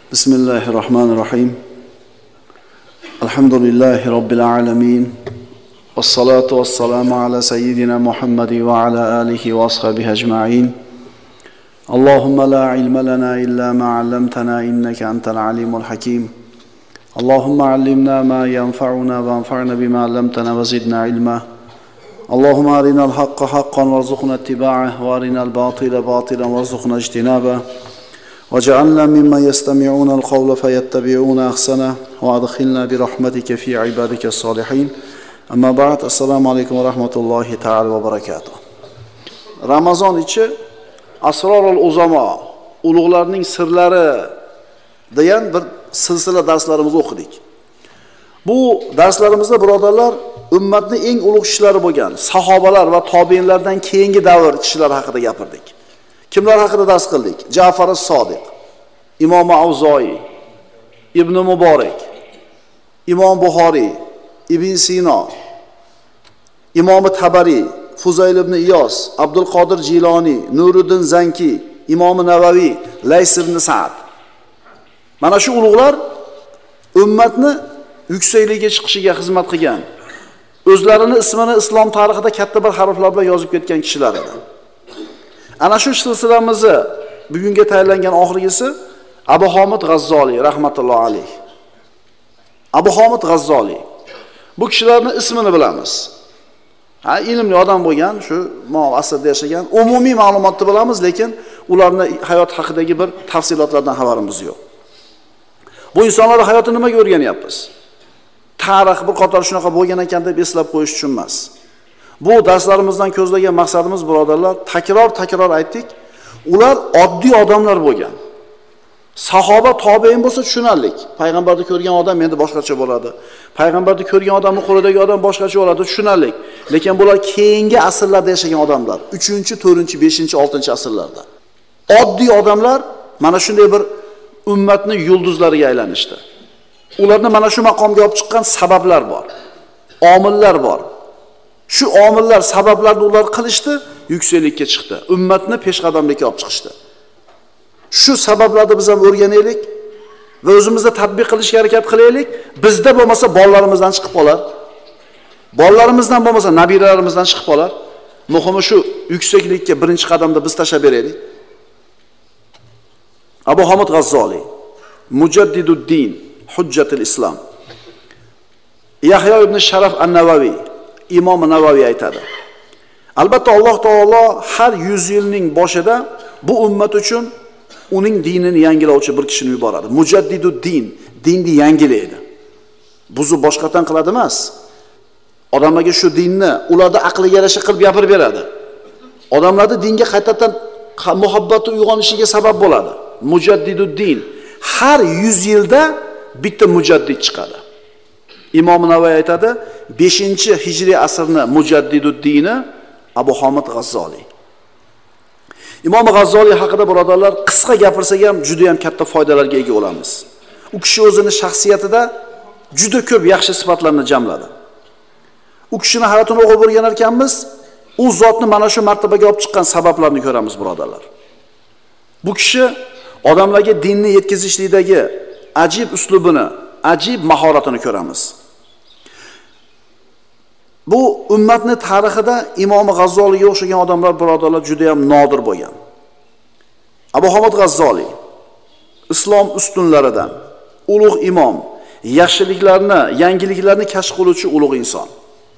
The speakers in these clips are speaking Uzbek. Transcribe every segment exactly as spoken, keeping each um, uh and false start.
Bismillahirrahmanirrahim. Elhamdülillahi Rabbil alemin. Vessalatu vesselamu ala seyyidina Muhammedi ve ala alihi ve ashabihi ecma'in. Allahümme la ilme lana illa ma allamtana inneke entel alimul hakim. Allahümme allimna ma yanfa'una ve anfa'na bima allamtana ve zidna ilma. Allahümme arinal hakka hakkan varzuqna ittiba'ah ve arinal batila batilan varzuqna ijtinabah. وَجَعَلْنَا مِمَّنْ يَسْتَمِعُونَ الْقَوْلَ فَيَتَّبِعُونَ أَحْسَنَهُ وَأَدْخِلْنَا بِرَحْمَتِكَ فِي عِبَادِكَ الصَّالِحِينَ أَمَّا بَعْدُ السَّلَامُ عَلَيْكُمْ وَرَحْمَةُ اللّٰهِ تَعَالَى وَبَرَكَاتُهُ. Ramazon içi Asrorul Uzama, ulug'larning sirlari degan bir silsila darslarimizni o'qidik. Bu darslarimizda birodarlar ummatning eng ulug' kishilari bo'lgan sahobalar va tobiinlardan keyingi davr kishilari haqida gapirdik. Kimlar haqida dars qildik? Ja'far as-Sodiq, Imom Avzoyi, Ibn Muborak, Imom Buxoriy, Ibn Sino, Imom Tabari, Fuzayl ibn Iyos, Abdul Qodir Jiloni, Nuriddin Zanki, Imom Navaviy, Lays ibn Sa'd. Mana shu ulug'lar ummatni yuksakligiga chiqishiga xizmat qilgan, o'zlarini ismini islom tarixida katta bir harflar bilan yozib ketgan kishilar edi. Ana shu silsilamizni bugunga tayyorlangan oxirgisi Abu Hamid G'azzoliy rahmatullohi alayh. Abu Hamid G'azzoliy. Bu kishilarning ismini bilamiz. Ha, ilmli odam bo'lgan, shu ma'lum asrda yashagan, umumiy ma'lumotni bilamiz, lekin ularning hayot haqidagi bir tafsilotlardan xabarimiz yo'q. Bu insonlarning hayotini nimaga o'rganyapmiz? Tarix bir qator shunaqa bo'lgan ekan deb eslab qo'yish uchun emas. Bu darslarimizdan ko'zlagan maqsadimiz birodarlar, takror-takror aytdik, ular oddiy odamlar bo'lgan. Sahoba, tobein bo'lsa tushunarlik. Payg'ambarni ko'rgan odam endi boshqacha bo'ladi. Payg'ambarni ko'rgan odamning qo'lidagi odam boshqacha bo'ladi, tushunarlik. Lekin bular keyingi asrlarda yashagan odamlar, uchinchi, to'rtinchi, beshinchi, oltinchi asrlarda. Oddiy odamlar mana shunday bir ummatning yulduzlariga aylanishdi. Ularni mana shu maqomga olib chiqqan sabablar bor. Omillar bor. Shu omillar, sabablarni ular qilishdi, yuksaklikka chiqdi. Ummatni peshqadamlikka olib chiqishdi. Shu sabablarni biz ham o'rganaylik va o'zimizda tatbiq qilishga harakat qilaylik. Bizda bo'lmasa bolalarimizdan chiqib qolar. Bolalarimizdan bo'lmasa nabiralarimizdan chiqib qolar. Muhimi shu yuksaklikka birinchi qadamda biz tashlab beraylik. Abu Hamid G'azzoliy, Mujaddiduddin, Hujjatul Islom. Yahyo ibn Sharaf an-Navaviy, Imom Navaviy aytadi. Albatta Alloh taolo har yuz yilning boshida bu ummat uchun uning dinini yangilovchi bir kishini yuboradi. Mujaddiduddin, dinni yangilaydi. Buzib boshqatdan qiladi emas. Odamlarga shu dinni ularda aqliga yarasha qilib gapirib beradi. Odamlarda dinga qaytadan muhabbati uyg'onishiga sabab bo'ladi. Mujaddiduddin, har yuz yilda bitta mujaddid chiqadi. Imom Navoiy aytadi, beshinchi hijriy asrni Mujaddiduddini Abu Hamid G'azzoliy. Imom G'azzoliy haqida birodarlar qisqa gapirsak ham juda ham katta foydalarga ega bo'lamiz. U kishi o'zining shaxsiyatida juda ko'p yaxshi sifatlarni jamladi. U kishining hayotini o'qib o'rganar ekanmiz, u zotni mana shu martabaga olib chiqqan sabablarni ko'ramiz birodarlar. Bu kishi odamlarga dinni yetkazishlikdagi ajib uslubini, ajib mahoratini ko'ramiz. Bu ummatni tarixida Imom G'azzoliyga o'xshagan odamlar birodarlar juda ham nodir bo'lgan. Abu Hamid G'azzoliy islom ustunlaridan, ulug' imom, yaxshiliklarni, yangiliklarni kashf qiluvchi ulug' inson.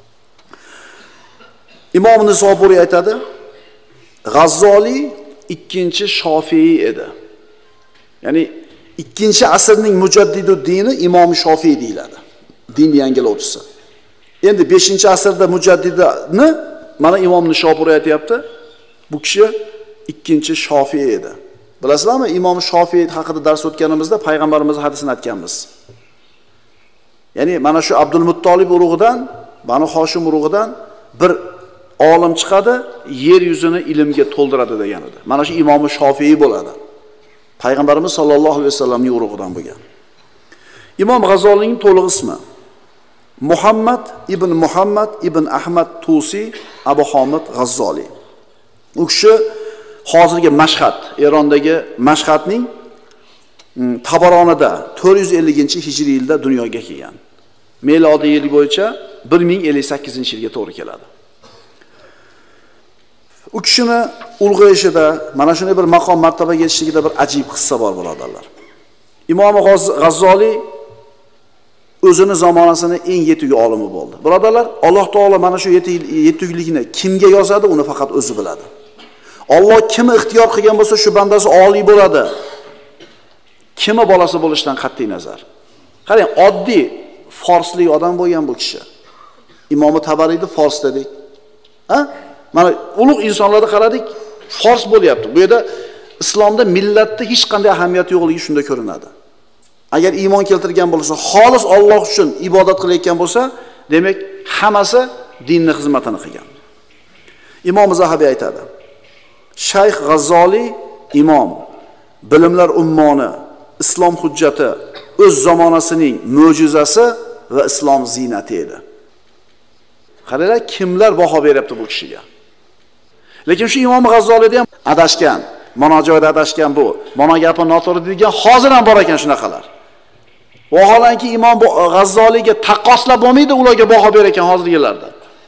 Imom Nisoburiy aytadi, G'azzoliy ikkinchi Shofiy edi. Ya'ni ikkinchi asrning Mujaddiduddini Imom Shofiy deyiladi. Din yangilovchisi. Endi beshinchi asrda mujaddidni mana Imom Nisoburiy aytayapti. Bu kishi ikkinchi Shofiy edi. Bilasizlarmi, Imom Shofiy haqida dars o'tganimizda payg'ambarimiz hadisini aytganmiz. Ya'ni mana shu Abdul Muttolib urug'idan, Banu Hoshim urug'idan bir olim chiqadi, yer yuzini ilmga to'ldiradi degan edi. Mana shu Imom Shofiy bo'ladi. Payg'ambarimiz sollallohu alayhi vasallamning urug'idan bo'lgan. Imom G'azzoliyning to'liq ismi Muhammad ibn Muhammad ibn Ahmad Tusi Abu Hamid G'azzoliy. U kishi hozirgi Mashhad, Erondagi Mashhadning Tabaronida to'rt yuz ellinchi hijriy yilda dunyoga kelgan. Melodiy yil bo'yicha bir ming ellik sakkizinchi yilga to'g'ri keladi. U kishini ulg'ayishida, mana shunday bir maqom martabaga yetishligida bir ajib qissa bor, birodarlar. Imom G'azzoliy o'zini zamonasining eng yetuk olimi bo'ldi. Birodarlar, Alloh taolo mana shu yetuklikni kimga yozadi, uni faqat o'zi biladi. Alloh kimni ixtiyor qilgan bo'lsa, shu bandasi oliy bo'ladi. Kimni bolasi bo'lishdan qat'iy nazar. Qarang, oddiy forslik odam bo'lgan bu kishi. Imom Tabariyni fors dedik. Ha? Mana ulug' insonlarga qaradik, fors bo'lyapti. Bu yerda islomda millatda hech qanday ahamiyati yo'qligi shunda ko'rinadi. Agar iymon keltirgan bo'lsa, xolis Alloh uchun ibodat qilayotgan bo'lsa, demak hammasi dinning xizmatini qilgan. Imom Zahabiy aytadi: Shayx G'azzoliy imom, bilimlar ummoni, islom hujjati, o'z zamonasining mo'jizasi va islom ziynati edi. Qaranglar, kimlar baho beryapti bu kishiga. Lekin shu Imom G'azzoliyda ham adashgan, mana joyda adashgan bu, mana gapi noto'g'ri degan hozir ham bor ekan shunaqalar. Vaholanki Imom G'azzoliyga taqqoslab bo'lmaydi, ularga baho ber ekan hozirgilarda.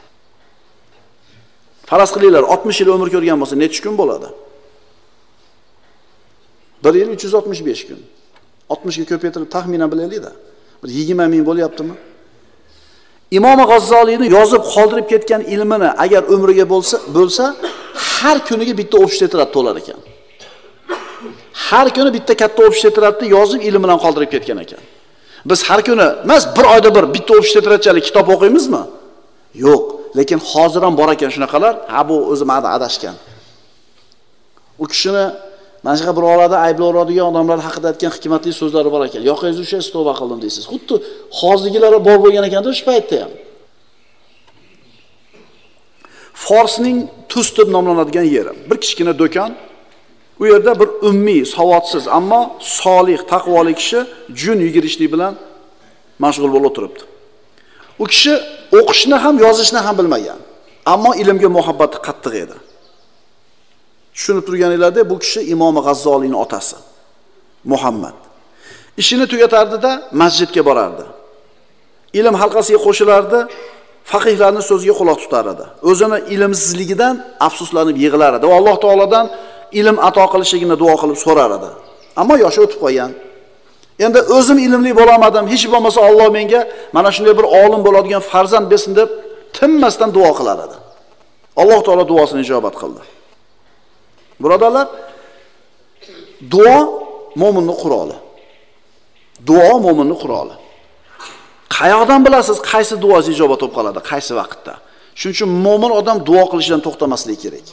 Faraz qilinglar, oltmish yil umr ko'rgan bo'lsa, necha kun bo'ladi? bir yil uch yuz oltmish besh kun. oltmish ga ko'paytirib taxminan bilaylik-da. Bir yigirma ming bo'lyaptimi? Imom G'azzoliyni yozib qoldirib ketgan ilmini agar umriga bo'lsa, bo'lsa, har kuniga bitta o'pish tetirat to'lar ekan. Har kuni bitta katta o'pish tetiratni yozib ilm bilan qoldirib ketgan ekan. Biz har kuni emas, bir oyda bir bitta o'pish tetiratchalik kitob o'qiymizmi? Yo'q, lekin hozir ham bor ekan shunaqalar. Ha, bu o'zi ma'da adashgan. U kishini mana shu bir orada ayblaydigan odamlar haqida aytgan hikmatli so'zlari bor ekan. Yoqingiz o'sha tavba qildim deysiz. Xuddi hozirgilari bor bo'lgan ekanda o'sha paytda ham. Forsning Tus deb nomlanadigan yeri. Bir kichkina do'kon. U yerda bir ummiy, savodsiz, ammo solih, taqvoli kishi jun yugurishlik bilan mashg'ul bo'lib o'tiribdi. U kishi o'qishni ham, yozishni ham bilmagan, ammo ilmga muhabbati qattiq edi. Tushunib turganinglarda, bu kishi Imom G'azzoliyning otasi, Muhammad. Ishini tugatardi-da, masjidga borardi. Ilm halqasiga qo'shilardi, faqihlarning so'ziga quloq tutar edi. O'zini ilmsizligidan afsuslanib yig'lar edi va Alloh taolodan ilm ato qilishligini duo qilib so'rar edi. Ammo yoshi o'tib qolgan. Endi o'zim ilmli bo'la olmadim, hech bo'lmasa Alloh menga mana shunday bir olim bo'ladigan farzand bersin deb tinmasdan duo qilar edi. Alloh taolo duosini ijobat qildi. Birodarlar, duo mo'minning quroli. Duo mo'minning quroli. Qayoqdan bilasiz qaysi duosi ijobat bo'lib qoladi, qaysi vaqtda? Shuning uchun mo'min odam duo qilishdan to'xtamasligi kerak.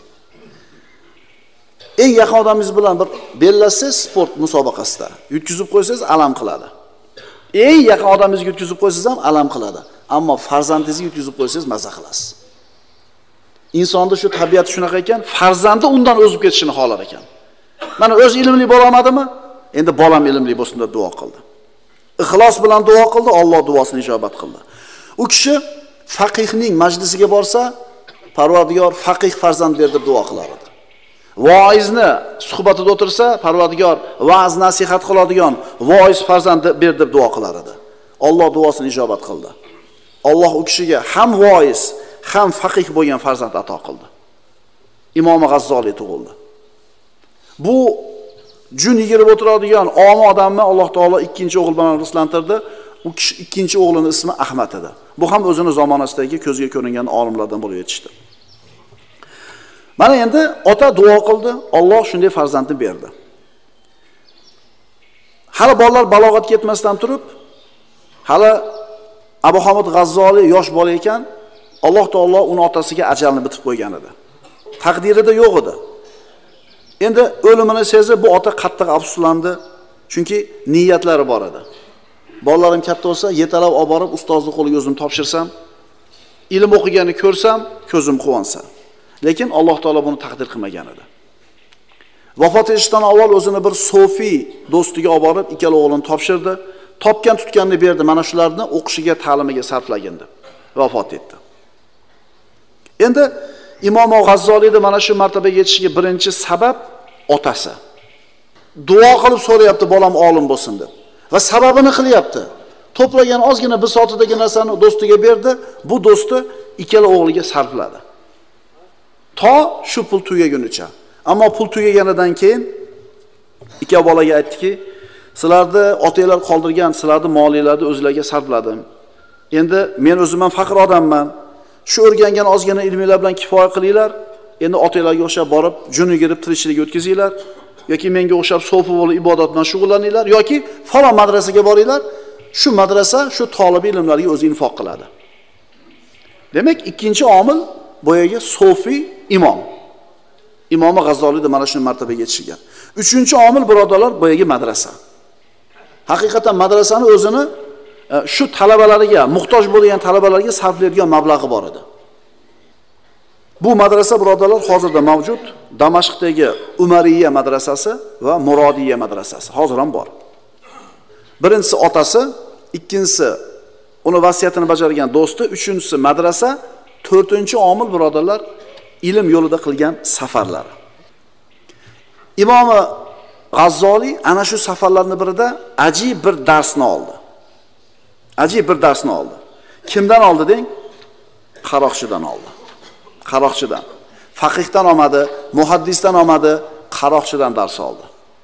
Eng yaqin odamingiz bilan bir bellashsangiz sport musobaqasida yutkizib qo'ysangiz alam qiladi. Eng yaqin odamingizga yutkizib qo'ysangiz ham alam qiladi. Ammo farzandingizga yutkizib qo'ysangiz maza qilasiz. Insonda shu tabiati shunaqa ekan, farzandi undan o'zib ketishini xohlar ekan. Mana o'z ilmli bo'la olmadimi? Endi bolam ilmli bo'lsin deb duo qildi. Ixlos bilan duo qildi, Alloh duosini ijobat qildi. U kishi faqihning majlisiga borsa, Parvardigor faqih farzand ber deb duo qilar edi. Voizni suhbatida o'tirsa, Parvardigor va'z nasihat qiladigan voiz farzand ber deb duo qilar edi. Alloh duosini ijobat qildi. Alloh u kishiga ham voiz, ham faqih bo'lgan farzand ato qildi. Imom G'azzoliy tug'ildi. Bu jun yigirib o'tiradigan omi odamni Alloh taolo ikkinchi o'g'il bilan rislantirdi. U kishi ikkinchi o'g'lining ismi Ahmad edi. Bu ham o'zini zamonasidagi ko'zga ko'ringan olimlardan bo'lib yetishdi. Mana endi ota duo qildi, Alloh shunday farzandni berdi. Hali bolalar balog'atga yetmasdan turib, hali Abu Hamid G'azzoliy yosh bola ekan, Alloh taolo uni otasiga ajalni bitib qo'ygan edi. Taqdirida yo'q edi. Endi o'limini sezib bu ota qattiq afsuslandi, chunki niyatlari bor edi. Bolalarim katta bo'lsa, yetalab olib borib ustozning qo'liga o'zim topshirsam, ilm o'qiganini ko'rsam, ko'zim quvonsa. Lekin Alloh taolo buni taqdir qilmagan edi. Vafot etishdan avval o'zini bir sofiy do'stiga olib borib, ikkala o'g'lini topshirdi. Topgan tutganini berdi, mana shularni o'qishiga, ta'limiga sarflagan deb vafot etdi. Endi Imom G'azzoliyda mana shu martabaga yetishiga birinchi sabab otasi. duo qilib so'rayapti bolam olim bo'lsin deb. Va sababini qilyapti. To'plagan ozgina bir soatidagi narsani do'stiga berdi, bu do'sti ikkala o'g'liga sarfladi. To shu pul tugagunicha. Ammo pul tugaganidan keyin ikki bolaga aytdiki, sizlarni otanglar qoldirgan, sizlarni moliylarni o'zlariga sarfladim. Endi men o'zim ham faqir odamman. Shu o'rgangan ozgina ilminglar bilan kifoya qilinglar. Endi otanglarga o'xshab borib, juni girib tirikchilik o'tkazinglar yoki menga o'xshab so'fi bo'lib ibodat bilan shug'ullaninglar yoki falon madrasaga boringlar. Shu madrasa shu talab ilmlarga o'zi infoq qiladi. Demak, ikkinchi omil boyaga so'fi imom. Imomi G'azzoliyda mana shu martabaga yetishgan. Uchinchi omil birodarlar boyaga madrasa. Haqiqatan madrasani o'zini shu talabalariga, muhtoj bo'lgan talabalarga sarflaydigan mablag'i bor edi. Bu madrasa birodarlar hozirda mavjud. Damashqdagi Umariya madrasasi va Murodiya madrasasi hozir ham bor. Birinchisi otasi, ikkinchisi uni vasiyatini bajargan do'sti, uchinchisi madrasa, to'rtinchi omil birodarlar ilm yo'lida qilgan safarlari. Imomi G'azzoliy ana shu safarlarning birida ajib bir darsni oldi. Ajib bir darsni oldi. Kimdan oldi deng? Qaroqchidan oldi. Qaroqchidan. Faqihdan olmadi, muhaddisdan olmadi, qaroqchidan dars oldi.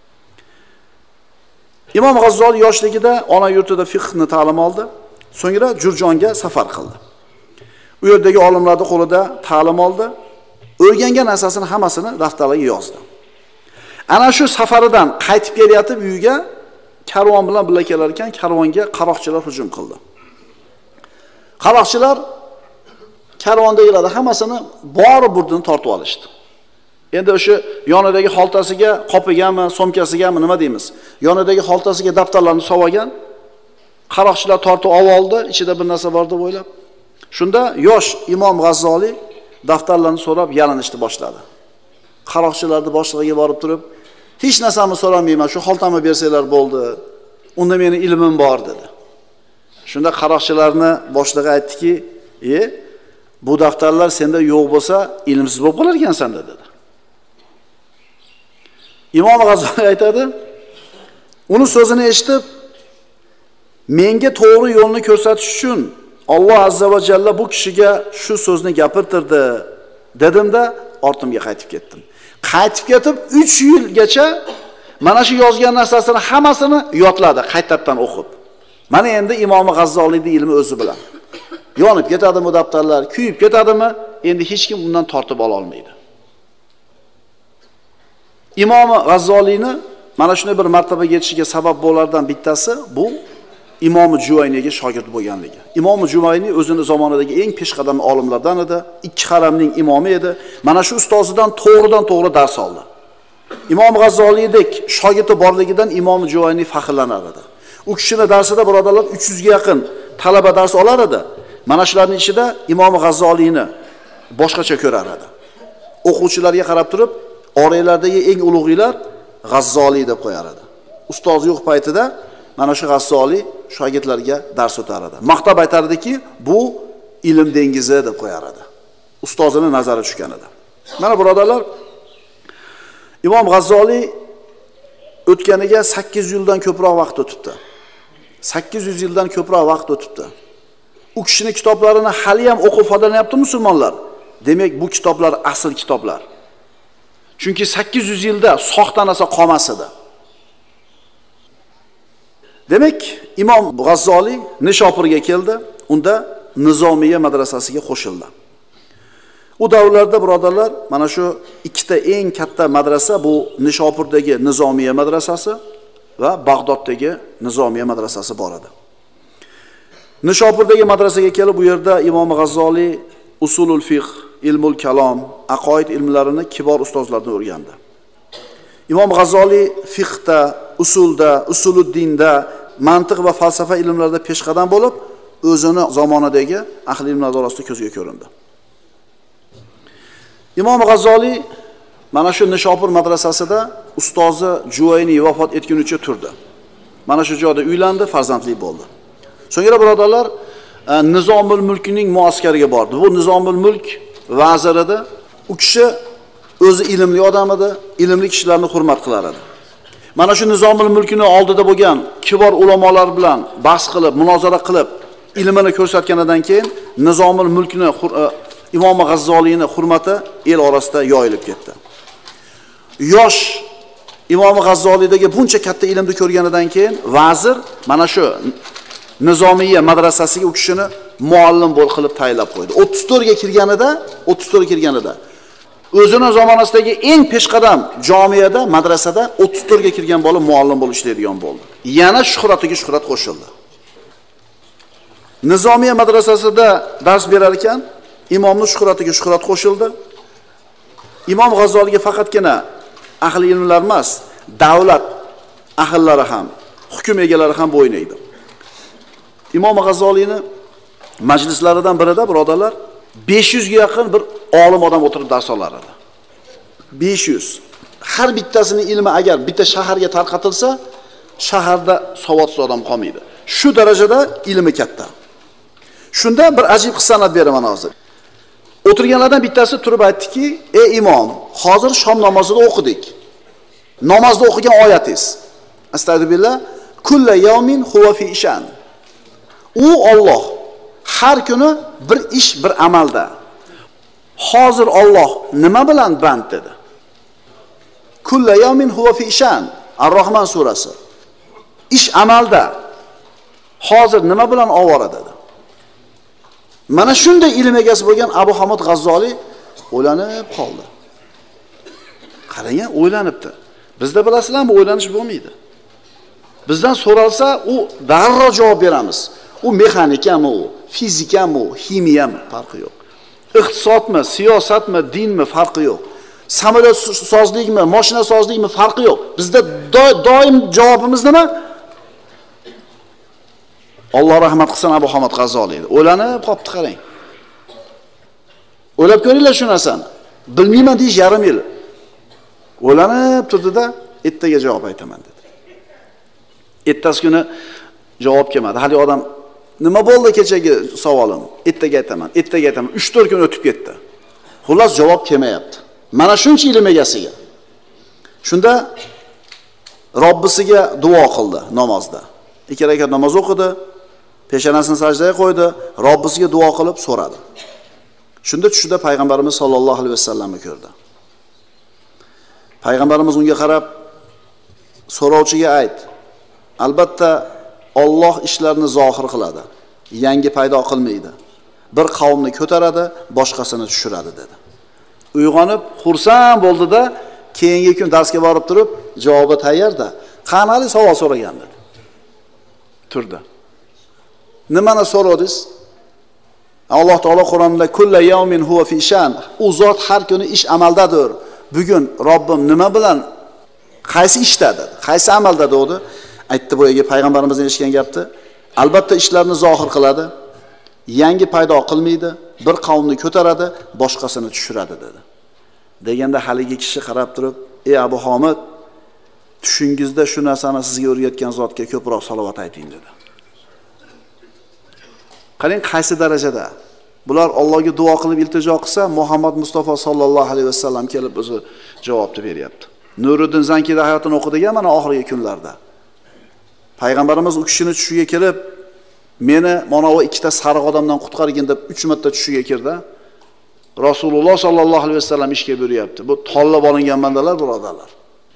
Imom G'azzoliy yoshligida ona yurtida fiqhni ta'lim oldi, so'ngra Jurjonga safar qildi. U yerdagi olimlarning qo'lida ta'lim oldi, o'rgangan narsasini hammasini daftarlarga yozdi. Ana shu safaridan qaytib kelyotib uyiga karvon bilan birga kelar ekan, karvonga qaroqchilar hujum qildi. Qaroqchilar karvondagilar hammasini bori burdini tortib olishdi. Endi o'sha yonidagi xoltasiga, qopigami, so'mkasigami nima deymiz? Yonidagi xoltasiga daftarlarni solgan. Qaroqchilar tortib oldi, ichida bir narsa bor deb o'ylab. Shunda yosh Imom G'azzoliy daftarlarni so'rab yalinishni boshladi. Qaroqchilarning boshlig'iga borib turib, hech narsamni so'ramayman, shu xoltamni bersanglar bo'ldi. Unda meni ilmim bor dedi. Shunda qaroqchilarni boshlig'i aytdiki, "E, bu daftarlar senda yo'q bo'lsa, ilmsiz bo'lib qolar ekansan" dedi. Imom G'azzoliy aytadi, uni so'zini eshitib, menga to'g'ri yo'lni ko'rsatish uchun Alloh azza va jalla bu kishiga shu so'zni gapirtirdi, dedimda ortimga qaytib ketdim. Qaytib ketib uch yilgacha mana shu yozgan narsasini hammasini yodladi, qaytadan o'qib. Mana endi Imom G'azzoliyning ilmi o'zi bilan. Yonib ketadimi daftarlar, kuyib ketadimi, endi hech kim undan tortib ola olmaydi. Imom G'azzoliyni mana shunday bir martabaga yetishiga sabab bo'lardan bittasi bu Imom Juvayniga shogird bo'lganligi. Imom Juvayni o'zining zamonidagi eng peshqadam olimlardan edi, ikki haramning imomi edi. Mana shu ustozidan to'g'ridan to'g'ri dars oldi. Imom G'azzoliydek shogirdi borligidan Imom Juvayni faxrlanar edi. U kishining darsida birodarlar uch yuzga yaqin talaba dars olar edi. Mana shularning ichida Imom G'azzoliyni boshqacha ko'rar edi. O'quvchilarga qarab turib, oranglardagi eng ulug'iylar G'azzoliy deb qo'yar edi. Ustoz yo'q paytida mana shu G'azzoliy shogirdlarga dars o'tar edi. Maqtab aytardiki, bu ilm dengizi deb qo'yar edi. Ustozining nazari tushgan edi. Mana birodarlar, Imom G'azzoliy o'tganiga sakkiz yuz yildan ko'proq vaqt o'tibdi. sakkiz yuz yildan ko'proq vaqt o'tibdi. U kishining kitoblarini hali ham o'qib foydalanyapti musulmonlar. Demak, bu kitoblar asl kitoblar. Chunki sakkiz yuz yilda soxta narsa qolmas edi. Demak, Imom G'azzoliy Nishopurga keldi, unda Nizomiya madrasasiga qo'shildi. U davrlarda birodarlar, mana shu ikkita eng katta madrasa bu Nishopurdagi Nizomiya madrasasi va Bag'doddagi Nizomiya madrasasi bor edi. Nishopurdagi madrasaga kelib, bu yerda Imom G'azzoliy usulul fiqh, ilmul kalom, aqoid ilmlarini kibor ustozlardan o'rgandi. Imom G'azzoliy fiqhda, usulda, usuluddinda, mantiq va falsafa ilmlarida peshqadam bo'lib, o'zini zamonidagi ahli ilmlar orasida ko'zga ko'rindi. Imom G'azzoliy mana shu Nishopur madrasasida ustozi Juvayni vafot etgunicha turdi. Mana shu joyda uylandi, farzandli bo'ldi. So'ngra birodarlar Nizomul Mulkning muaskariga bordi. Bu Nizomul Mulk vazir edi. U kishi o'zi ilmli odam edi, ilmli kishilarni hurmat qilar edi. Mana shu Nizomul Mulkni oldida bo'lgan kibor ulamolar bilan bahs qilib, munozara qilib, ilmini ko'rsatganidan keyin Nizomul Mulkni Imom G'azzoliyning hurmati el orasida yoyilib ketdi. Yosh Imom G'azzoliydagi buncha katta ilmni ko'rganidan keyin vazir mana shu Nizomiyya madrasasiga u kishini muallim bo'l qilib tayinlab qo'ydi. o'ttiz to'rt ga kirganida, o'ttiz to'rt ga kirganida o'zining zamonasidagi eng peshqadam jomiyada, madrasada o'ttiz to'rt ga kirgan bola muallim bo'lib ishlaydigan bo'ldi. Yana shuhratiga shuhrat qo'shildi. Nizomiyya madrasasida dars berar ekan, imomning shuhratiga shuhrat qo'shildi. Imom G'azzoliyga faqatgina ahli ilmlar emas, davlat ahllari ham, hukm egalari ham bo'ynaydi. Imom G'azzoliyning majlislaridan birida birodarlar besh yuz ga yaqin bir olim odam o'tirib dars olar edi. besh yuz. Har bittasining ilmi agar bitta shaharga tarqatilsa, shaharda savodsiz odam qolmaydi. Shu darajada ilmi katta. Shunda bir ajib qissani beraman hozir. O'tirganlardan bittasi turib aytdiki, "Ey imom, hozir shom namozida o'qidik. Namozda o'qigan oyatingiz. Astagfirullah, kullu yawmin huwa fi ishan." U Alloh har kuni bir ish, bir amalda. Hozir Alloh nima bilan band dedi? Kullu yawmin huwa fi ishan. Ar-Rahman surasi. Ish amalda. Hozir nima bilan ovora dedi? Mana shunday ilm egasi bo'lgan Abu Hamid G'azzoliy o'ylanib qoldi. Qarang, o'ylanibdi. Bizda bilasizlarmi, o'ylanish bo'lmaydi. Bizdan so'ralsa, u darrov javob beramiz. U mexanikami, u fizikami, u ximiyami, farqi yo'q. Iqtisodmi, siyosatmi, dinmi, farqi yo'q. Samolyot sozlikmi, mashina sozlikmi, farqi yo'q. Bizda doim javobimiz nima? Alloh rahmat qilsin Abu Hamid G'azzoliy. O'ylanib qopti, qarang. O'ylab ko'ringlar shu narsani. Bilmayman deyish yarim yil. O'ylanib turdi-da, ertaga javob aytaman dedi. Ertasi kuni javob kelmadi. Hali odam nima bo'ldi kechagi savolim? Ertaga aytaman, ertaga aytaman. uch to'rt kun o'tib ketdi. Xullas javob kelmayapti. Mana shuncha ilm egasiga. Shunda Robbisiga duo qildi namozda. Ikki rakat namoz o'qidi, peshonasini sajdaga qo'ydi, Robbisiga duo qilib so'radi. Shunda tushida payg'ambarimiz sollallohu alayhi vasallamni ko'rdi. Payg'ambarimiz unga qarab so'rovchiga ayt: "Albatta Alloh ishlarni zohir qiladi, yangi paydo qilmaydi. Bir qavmni ko'taradi, boshqasini tushiradi" dedi. Uyg'onib, xursand bo'ldi-da, keyingi kun darsga borib turib, javobi tayyorda. "Qanali savol so'ragan" dedi. Turdi. Nimani so'radingiz? Alloh taolo Qur'onda kullu yawmin huwa fi shan. U zot har kuni ish amaldadir. Bugun Robbim nima bilan, qaysi ishda dedi, qaysi amalda dedi. Aytdi boyagi payg'ambarimizdan eshitgan gapni. Albatta ishlarni zohir qiladi, yangi paydo qilmaydi, bir qavmni ko'taradi, boshqasini tushiradi dedi. Deganda haligi kishi qarab turib, "Ey Abu Hamid, tushingizda shu narsani sizga o'rgatgan zotga ko'proq salovat ayting" dedi. Qarang qaysi darajada. Bular Allohga duo qilib iltijo qilsa, Muhammad Mustafa sallallohu alayhi vasallam kelib o'zi javobni beryapti. Nuriddin Zankida hayotini o'qidigan mana oxirgi kunlarda. Payg'ambarimiz u kishini tushiga kelib, "Meni mana bu ikkita sariq odamdan qutqargin" deb uch marta tushiga kirdi. Rasululloh sallallohu alayhi vasallam ishga buyuryapti. Bu tanlab olingan bandalar, birodarlar.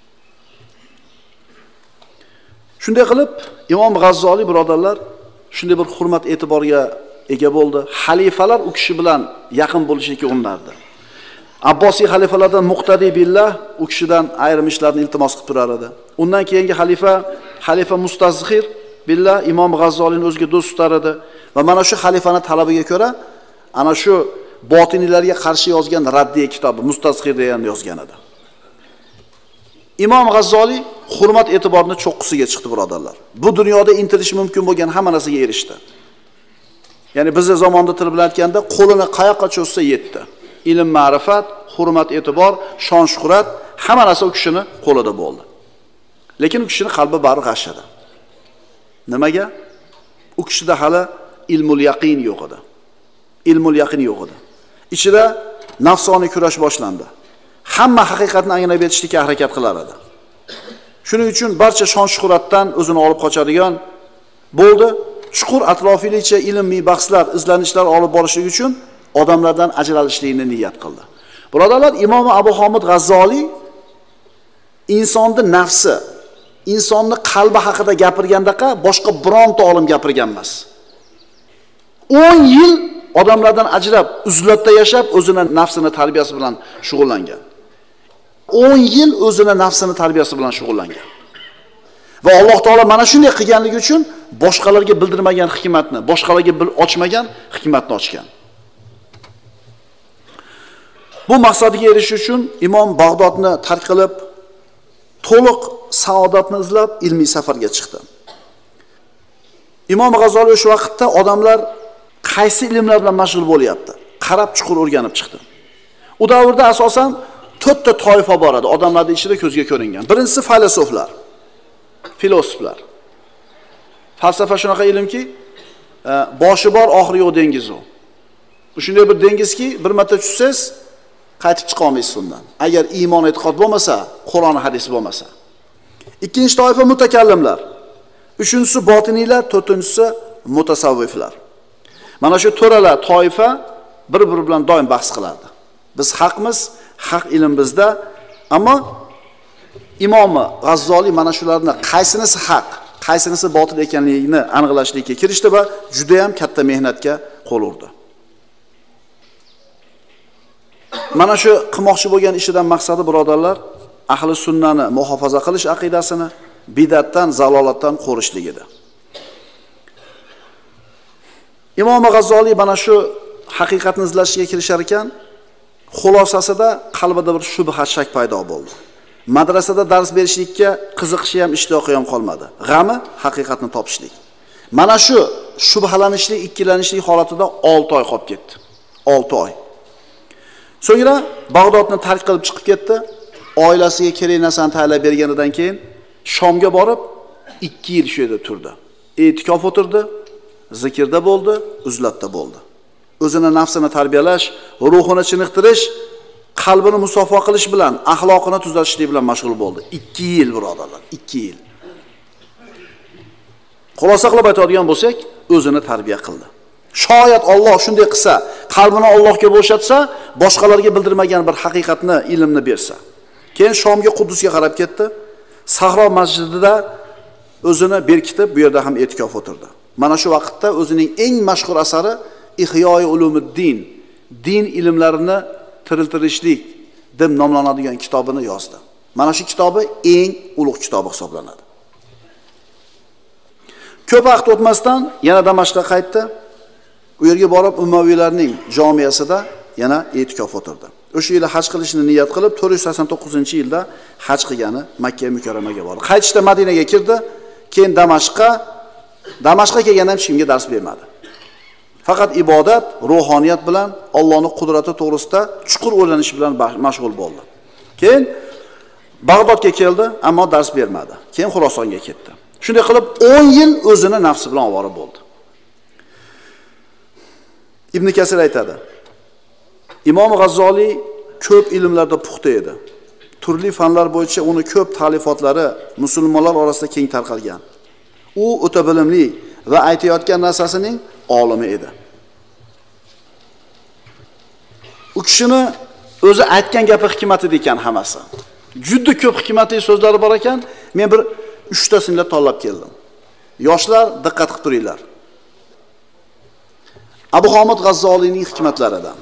Shunday qilib, Imom G'azzoliy birodarlar shunday bir hurmat e'tiborga ega bo'ldi. Xalifalar u kishi bilan yaqin bo'lishga urinardi. Abbosiy xalifalardan Muqtadi billah u kishidan ayrim ishlarni iltimos qilib turar edi. Undan keyingi xalifa xalifa Mustazhir billah Imom G'azzoliyni o'ziga do'st tutar edi va mana shu xalifani talabiga ko'ra ana shu botiniylarga qarshi yozgan raddiya kitobi Mustazhir degan yozgan edi. Imom G'azzoliy hurmat e'tiborini cho'qqisiga chiqdi birodarlar. Bu dunyoda intilish mumkin bo'lgan hamma narsaga erishdi. Ya'ni bizning zamonda til bilan aytganda qo'lini qayoqqa cho'zsa yetdi. Ilm, ma'rifat, hurmat, e'tibor, shon, shuhrat hamma narsa u kishining qo'lida bo'ldi. Lekin u kishining qalbi bari g'ashadi. Nimaga? U kishida hali ilmul yaqin yo'q edi. Ilmul yaqin yo'q edi. Ichida nafsoniy kurash boshlandi. Hamma haqiqatni anglab yetishga harakat qilar edi. Shuning uchun barcha shon shuhratdan o'zini olib qochadigan bo'ldi. Chuqur atroflicha ilmiy bahslar, izlanishlar olib borishlik uchun odamlardan ajralishlikni niyat qildi. Birodarlar, Imom Abu Hamid G'azzoliy insonning nafsi, insonning qalbi haqida gapirgandaqa boshqa bironta olim gapirgan emas. o'n yil odamlardan ajrab, uzlatda yashab, o'zini nafsini tarbiyasi bilan shug'ullangan. o'n yil o'zini nafsini tarbiyasi bilan shug'ullangan. Va Alloh taolo mana shunday qilganligi uchun boshqalarga bildirmagan hikmatni, boshqalarga ochmagan hikmatni ochgan. Bu maqsadiga erishish uchun Imom Bag'dodni tark qilib, to'liq saodatni izlab ilmiy safarga chiqdi. Imom G'azzoliy o'sha vaqtda odamlar qaysi ilmlar bilan mashg'ul bo'lyapti, qarab chuqur o'rganib chiqdi. U davrda asosan to'rtta toifa bor edi, odamlarning ichida ko'zga ko'ringan. Birinchisi falasoflar, filosoflar. Falsafa shunaqa ilmki, boshi bor, oxiri yo'q dengiz u. Bu shunday bir dengizki, bir marta tushsangiz qaytib chiqa olmaysiz undan. Agar iymon e'tiqod bo'lmasa, Qur'on hadis bo'lmasa. Ikkinchi toifa mutakallimlar. Uchinchisi botiniylar, to'rtinchisi mutasavviflar. Mana shu to'ralar toifa bir-biri bilan doim bahs qilardi. Biz haqmiz, haq ilm bizda, ammo Imom G'azzoliy mana shularni qaysinisi haq, qaysinisi botil ekanligini aniqlashlikka kirishdi va juda ham katta mehnatga qo'l urdi. Mana shu qilmoqchi bo'lgan ishidan maqsadi, birodarlar, ahli sunnani muhofaza qilish aqidasini, bidatdan, zalolatdan qo'rishlik edi. Imom G'azzoliy mana shu haqiqatni izlashga kirishar ekan, xulosasida qalbida bir shubha, shak paydo bo'ldi. Madrasada dars berishlikka qiziqishi ham, ishtiyoqi ham qolmadi. G'ami haqiqatni topishlik. Mana shu shubhalanishlik, ikkilanishlik holatida olti oy qolib ketdi. olti oy. So'ngra Bag'dodni tark qilib chiqib ketdi. Oilasiga kerak narsani tayyorlab berganidan keyin Shomga borib ikki yil shu yerda turdi. E'tikof o'tirdi, zikrda bo'ldi, uzlatda bo'ldi. O'zini nafsini tarbiyalash, ruhini chiniqtirish, qalbini musofa qilish bilan, axloqini tuzatishlik bilan mashg'ul bo'ldi. ikki yil, birodarlar, ikki yil. Xulosa qilib aytadigan bo'lsak, o'zini tarbiya qildi. Shoyat Alloh shunday qilsa, qalbini Allohga bo'shatsa, boshqalarga bildirmagan bir haqiqatni, ilmni bersa. Keyin Shomga, Quddusga qarab ketdi. Sahro masjidida o'zini berkitib, bu yerda ham e'tikof o'tirdi. Mana shu vaqtda o'zining eng mashhur asari Ihyoy Ulumuddin, din ilmlarini tiriltirishlik deb nomlanadigan kitobini yozdi. Mana shu kitobi eng ulug' kitobi hisoblanadi. Ko'p vaqt o'tmasdan yana Damashqqa qaytdi. U yerga borib Umayylarning jomiyasida yana e'tikof o'tirdi. O'sha yili haj qilishni niyat qilib, to'rt yuz sakson to'qqizinchi yilda haj qilgani Makka mukarramaga bordi. Qaytishda Madinaga kirdi, keyin Damashqqa, Damashqqa kelganda ham hech kimga dars bermadi. Faqat ibodat, ruhoniyat bilan Allohning qudrati to'g'risida chuqur o'rganish bilan mashg'ul bo'ldi. Keyin Bag'dodga keldi, ammo dars bermadi. Keyin Xurosonga ketdi. Shunday qilib o'n yil o'zini nafsi bilan ovora bo'ldi. Ibn Kasir aytadi: Imom G'azzoliy ko'p ilmlarda puxta edi. Turli fanlar bo'yicha uni ko'p ta'lifotlari musulmonlar orasida keng tarqalgan. U o'ta bilimli va aytayotgan narsasining olimi edi. U kishini o'zi aytgan gapi hikmat edi ekan hammasi. Juda ko'p hikmatli so'zlari bor ekan. Men bir uchtasini tanlab keldim. Yoshlar diqqat qilib turinglar. Abu Hamid G'azzoliyning hikmatlaridan.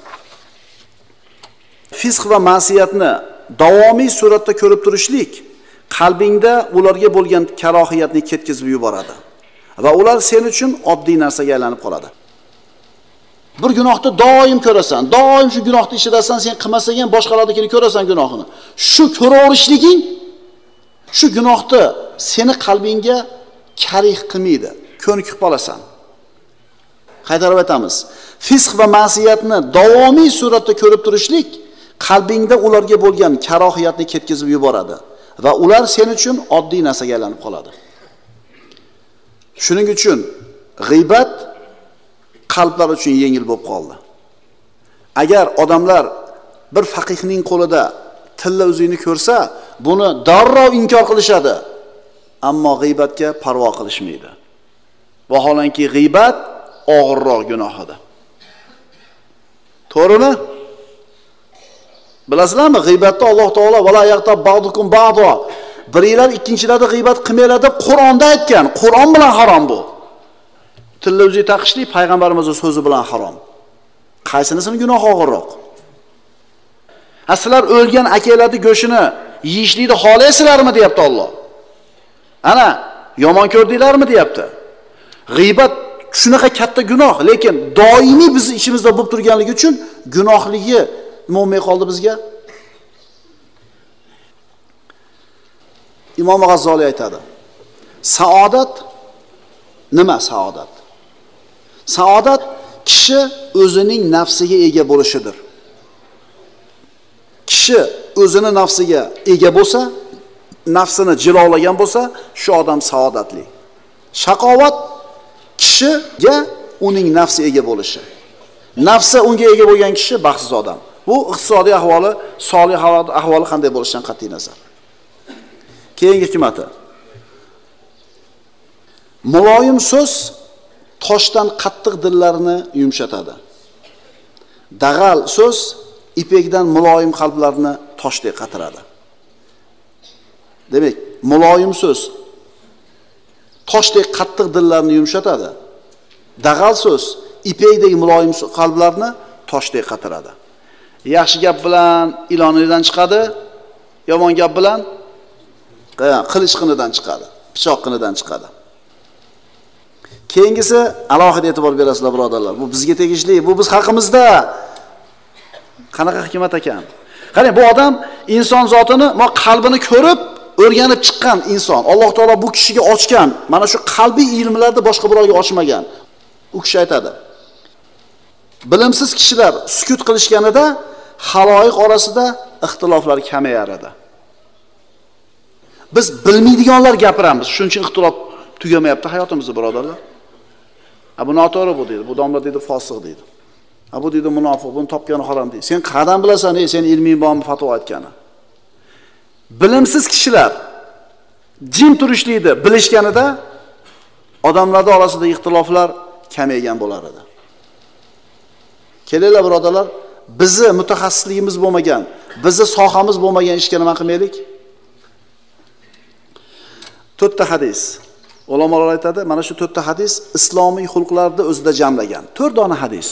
Fisq va ma'siyatni davomiy suratda ko'rib turishlik qalbingda ularga bo'lgan karohiyatni ketkizib yuboradi va ular sen uchun oddiy narsaga aylanib qoladi. Bir gunohni doim ko'rasan, doim shu gunohni ishidasan, sen qilmasan ham boshqalarnikini ko'rasan gunohini. Shu ko'raverishliging shu gunohni seni qalbingga karih qilmaydi, ko'nikib qolasan. Qaytarib aytamiz. Fisq va ma'siyatni davomiy suratda ko'rib turishlik qalbingda ularga bo'lgan karohiyatni ketkizib yuboradi va ular sen uchun oddiy narsaga aylanib qoladi. Shuning uchun g'iybat qalblar uchun yengil bo'lib qoldi. Agar odamlar bir faqihning qo'lida tilla uzini ko'rsa, buni darrov inkor qilishadi. ammo g'iybatga parvo qilishmaydi. Vaholanki g'iybat og'irroq gunohidir. To'g'rimi? Bilasizlarmi? G'iybatda Alloh taolo vala yaqtab ba'dukum ba'do. Biringlar ikkinchilarni g'iybat qilmanglar deb Qur'onda aytgan. Qur'on bilan harom bu. Tilla o'zi taqishlik payg'ambarimizning so'zi bilan harom. Qaysinisini gunoh og'irroq? Ha sizlar o'lgan akalarning go'shini yeyishlikni xohlaysizlarmi deyapti Alloh. Ana, yomon ko'rdinglarmi deyapti. G'iybat shunaqa katta gunoh, lekin doimiy biz ishimizda bo'lib turganligi uchun gunohligi nima bo'lmay qoldi bizga? Imom G'azzoliy aytadi. Saodat nima saodat? Saodat kishi o'zining nafsiga ega bo'lishidir. Kishi o'zini nafsiga ega bo'lsa, nafsini jilolagan bo'lsa, shu odam saodatli. Shaqovat kishiga uning nafsi ega bo'lishi. Nafsi unga ega bo'lgan kishi baxtsiz odam. Bu iqtisodiy ahvoli, solih ahvoli qanday bo'lishidan qat'iy nazar. Keyingi hikmati. Muloyim so'z toshdan qattiq dillarni yumshatadi. Dag'al so'z ipekdan muloyim qalblarni toshdek qatiradi. Demak, muloyim so'z toshdek qattiq dillarni yumshatadi. Dag'al so'z ipekdagi muloyim qalblarni toshdek qatiradi. Yaxshi gap bilan ilonidan chiqadi, yomon gap bilan qilich qinidan chiqadi, pichoq qinidan chiqadi. Keyingisi alohida e'tibor berasizlar birodarlar. Bu bizga tegishli, bu biz haqimizda. Qanaqa hikmat ekan? Qarang, bu odam inson zotini, mo qalbini ko'rib, o'rganib chiqqan inson. Alloh taolo bu kishiga ochgan. Mana shu qalbiy ilmlarni boshqa birovga ochmagan. U kishi aytadi. Bilimsiz kishilar sukut qilishganida haloyiq orasida ixtiloflar kamayar edi. Biz bilmaydiganlar gapiramiz. Shuning uchun ixtilof tugamayapti hayotimizda birodarlar. Ha bu noto'g'ri bu deydi. Bu domla deydi fosiq deydi. Ha bu deydi munofiq, buni topgani harom deydi. Sen qadam bilasan, ey sen ilmiy bormi fatvo aytgani. Bilimsiz kishilar jim turishlikni bilishganida odamlar orasida ixtiloflar kamaygan bo'lar edi. Kelinglar birodarlar, bizni mutaxassisligimiz bo'lmagan, bizni sohamiz bo'lmagan ishga nima qilmaylik? to'rtta hadis. Ulamolar aytadi, mana shu to'rtta hadis islomiy xulqlarni o'zida jamlagan. to'rt dona hadis.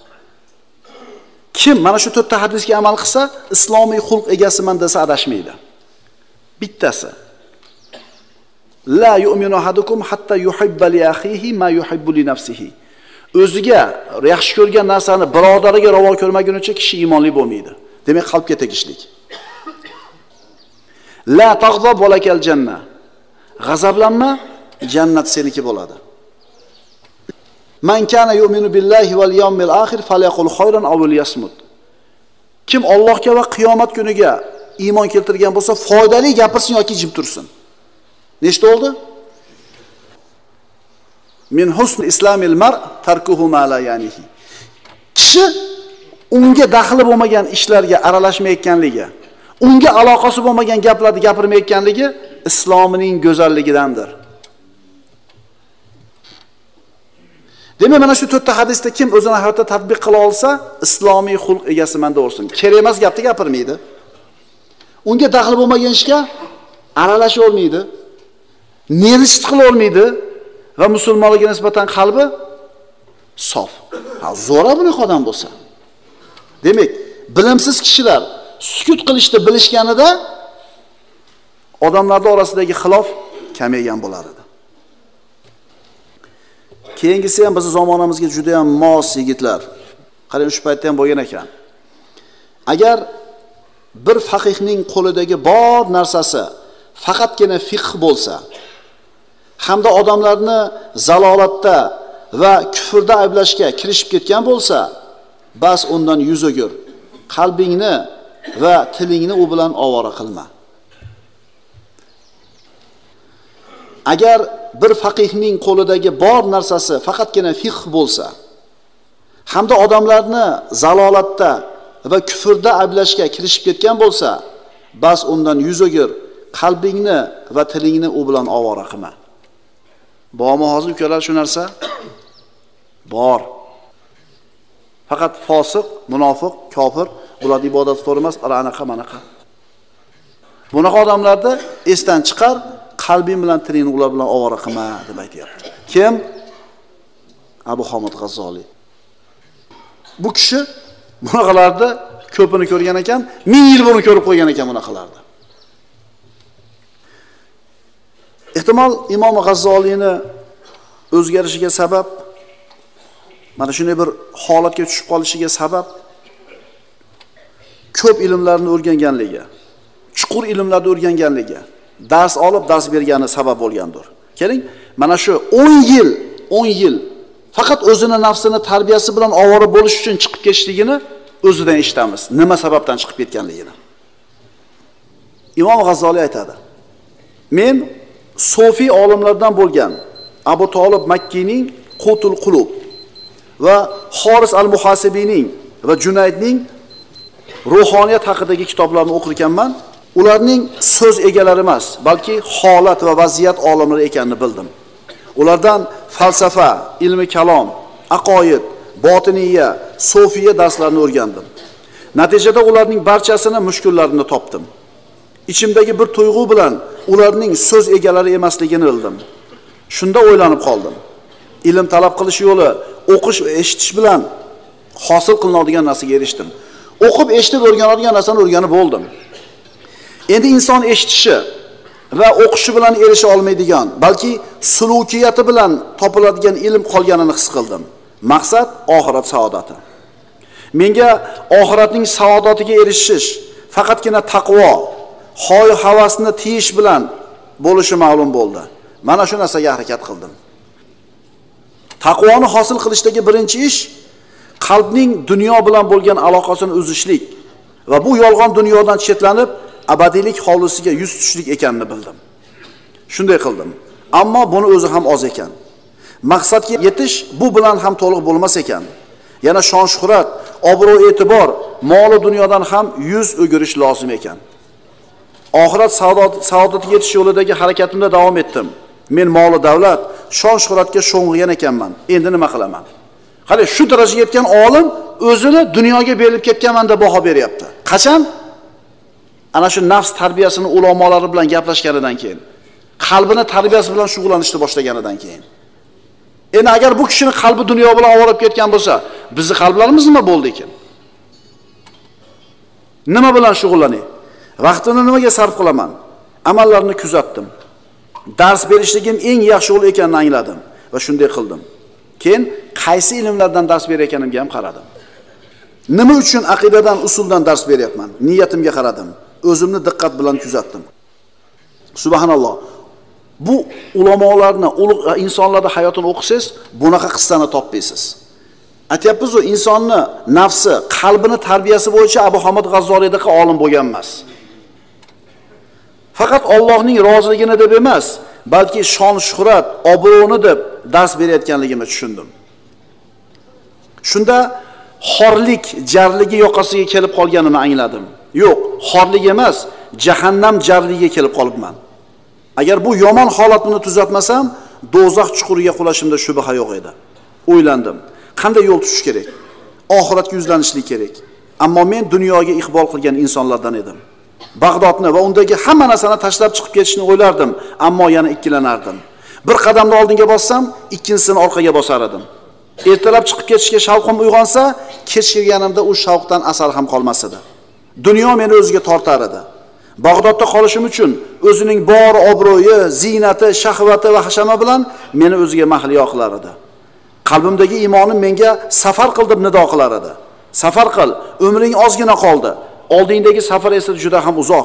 Kim mana shu to'rtta hadisga amal qilsa, islomiy xulq egasiman desa adashmaydi. Bittasi. La yu'minu ahadukum hatta yuhibba li akhihi ma yuhibbu li nafsihi. O'ziga yaxshi ko'rgan narsani birodariga ravo ko'rmagunicha kishi iymonli bo'lmaydi. Demak, qalbga tegishlik. La tag'zab va lakal janna. G'azablanma, jannat seniki bo'ladi. Man kana yu'minu billahi wal yawmil akhir falyaqul khayran aw liyasmut. Kim Allohga va qiyomat kuniga iymon keltirgan bo'lsa, foydali gapirsin yoki jim tursin. Nechta oldi? Min husn islamil mar tarkuhu ma la yanihi. Kishi unga daxli bo'lmagan ishlarga aralashmayotganligi, unga aloqasi bo'lmagan gaplarni gapirmayotganligi islomining go'zalligidandir. Demak, mana shu to'rtta hadisda kim o'zini hayotda tatbiq qila olsa, islomiy xulq egasi manda bo'lsin. Kerak emas gapni gapirmaydi. Unga daxli bo'lmagan ishga aralasha olmaydi. Nerishit qila olmaydi va musulmonlarga nisbatan qalbi sof. Ha, zo'ra bunaqa odam bo'lsa. Demak, bilimsiz kishilar sukut qilishni bilishganida odamlar orasidagi xilof kamaygan bo'lar edi. Keyingisi ham bizning zamonamizga juda ham mos yigitlar. Qarang, shu paytda ham bo'lgan ekan. Agar bir faqihning qo'lidagi bor narsasi faqatgina fiqh bo'lsa, hamda odamlarni zalolatda va kufrda ayblashga kirishib ketgan bo'lsa, bas undan yuz o'gir. Qalbingni va tilingni u bilan ovora qilma. Agar bir faqihning qo'lidagi bor narsasi faqatgina fiqh bo'lsa, hamda odamlarni zalolatda va kufrda ayblashga kirishib ketgan bo'lsa, bas undan yuz o'gir. qalbingni va tilingni u bilan ovora qilma. Bormi hozir ukalar shu narsa? Bor. Faqat fosiq, munofiq, kofir bular ibodat emas, anaqa manaqa. Bunaqa odamlarni esdan chiqar, qalbing bilan tilingni ular bilan ovora qilma deb aytayapti. Kim? Abu Hamid G'azzoliy. Bu kishi bunaqalarni ko'pini ko'rgan ekan, ming yil buni ko'rib qo'ygan ekan bunaqalarni. Ehtimol Imom G'azzoliyni o'zgarishiga sabab, mana shunday bir holatga tushib qolishiga sabab ko'p ilmlarni o'rganganligi, chuqur ilmlarni o'rganganligi, dars olib dars bergani sabab bo'lgandir. Keling, mana shu o'n yil, o'n yil faqat o'zini nafsini tarbiyasi bilan ovora bo'lish uchun chiqib ketishligini o'zidan eshitamiz. Nima sababdan chiqib ketganligini. Imom G'azzoliy aytadi: "Men sofi olimlardan bo'lgan Abu Tolib Makkining Qutul Qulub va Xoris al-Muhasibiyning va Junaydning ruhoniyat haqidagi kitoblarini o'qir ekanman. Ularning so'z egalari emas, balki holat va vaziyat olimlari ekanini bildim. Ulardan falsafa, ilmi kalom, aqoid, botiniya, sofiya darslarini o'rgandim. Natijada ularning barchasini mushkullarini topdim. Ichimdagi bir tuyg'u bilan ularning so'z egalari emasligini bildim. Shunda o'ylanib qoldim. Ilm talab qilish yo'li o'qish va eshitish bilan hosil qilinadigan narsaga erishdim. O'qib, eshitib o'rganadigan narsani o'rganib bo'ldim. Endi inson eshitishi va o'qishi bilan erisha olmaydigan, balki sulukiyati bilan topiladigan ilm qolganini his qildim. Maqsad oxirat saodati. Menga oxiratning saodatiga erishish faqatgina taqvo, hoy havasni tiyish bilan bo'lishi ma'lum bo'ldi. Mana shu narsaga harakat qildim. Taqvoni hosil qilishdagi birinchi ish qalbning dunyo bilan bo'lgan aloqasini uzishlik va bu yolg'on dunyodan chetlanib abadiylik hovlisiga yuz tutishlik ekanini bildim. Shunday qildim. Ammo buni o'zi ham oz ekan. Maqsadga yetish bu bilan ham to'liq bo'lmas ekan. Yana shon shuhrat, obro' e'tibor, mol dunyodan ham yuz o'girish lozim ekan. Oxirat saodatiga yetish yo'lidagi harakatimda davom etdim. Men mol davlat, shon shuhratga sho'ng'igan ekanman. Endi nima qilaman? Qani shu darajaga yetgan olim o'zini dunyoga berilib ketganman deb baho beryapti. Qachon? Ana shu nafs tarbiyasini ulamolari bilan gaplashganidan keyin, qalbini tarbiyasi bilan shug'ullanishni boshlaganidan keyin. Endi agar bu kishining qalbi dunyo bilan ovorib ketgan bo'lsa, bizning qalblarimiz nima bo'ldi ekan? Nima bilan shug'ullanay? Vaqtini nimaga sarf qilaman? Amallarni kuzatdim. Dars berishligim eng yaxshi yo'l ekanini angladim va shunday qildim. Keyin qaysi ilmlardan dars berayotganimga ham qaradim. Nima uchun aqidadan, usuldan dars beryapman? Niyatimga qaradim. O'zimni diqqat bilan kuzatdim. Subhanalloh. Bu ulamolarni, ulug' insonlarning hayotini o'qisangiz, bunaqa qissani topmaysiz. Aytyapmiz-ku, insonni nafsi, qalbini tarbiyasi bo'yicha Abu Hamid G'azzoliydagi olim bo'lgan emas. Faqat Allohning roziligini deb emas, balki shon shuhrat, obro'ni deb dars berayotganligimni tushundim. Shunda xorlik, jarligi yoqasiga kelib qolganimni angladim. Yo'q, xorlik emas, jahannam jarligiga kelib qolibman. Agar bu yomon holatni tuzatmasam, do'zax chuquriga qulashimda shubha yo'q edi. O'ylandim. Qanday yo'l tutish kerak? Oxiratga yuzlanishlik kerak. Ammo men dunyoga iqbol qilgan insonlardan edim. Bag'dodni va undagi hamma narsani tashlab chiqib ketishni o'ylardim, ammo yana ikkilanardim. Bir qadamni oldinga bossam, ikkinchisini orqaga bosar edim. Ertalab chiqib ketishga shavqim uyg'onsa, kech kelganimda u shavqdan asar ham qolmas edi. Dunyo meni o'ziga tortar edi. Bag'dodda qolishim uchun o'zining bor obro'yi, ziynati, shahvati va hashama bilan meni o'ziga mahliyo qilar edi. Qalbimdagi iymonim menga safar qil deb nido qilar edi. Safar qil, umring ozgina qoldi. Oldingdagi safar esa juda ham uzoq.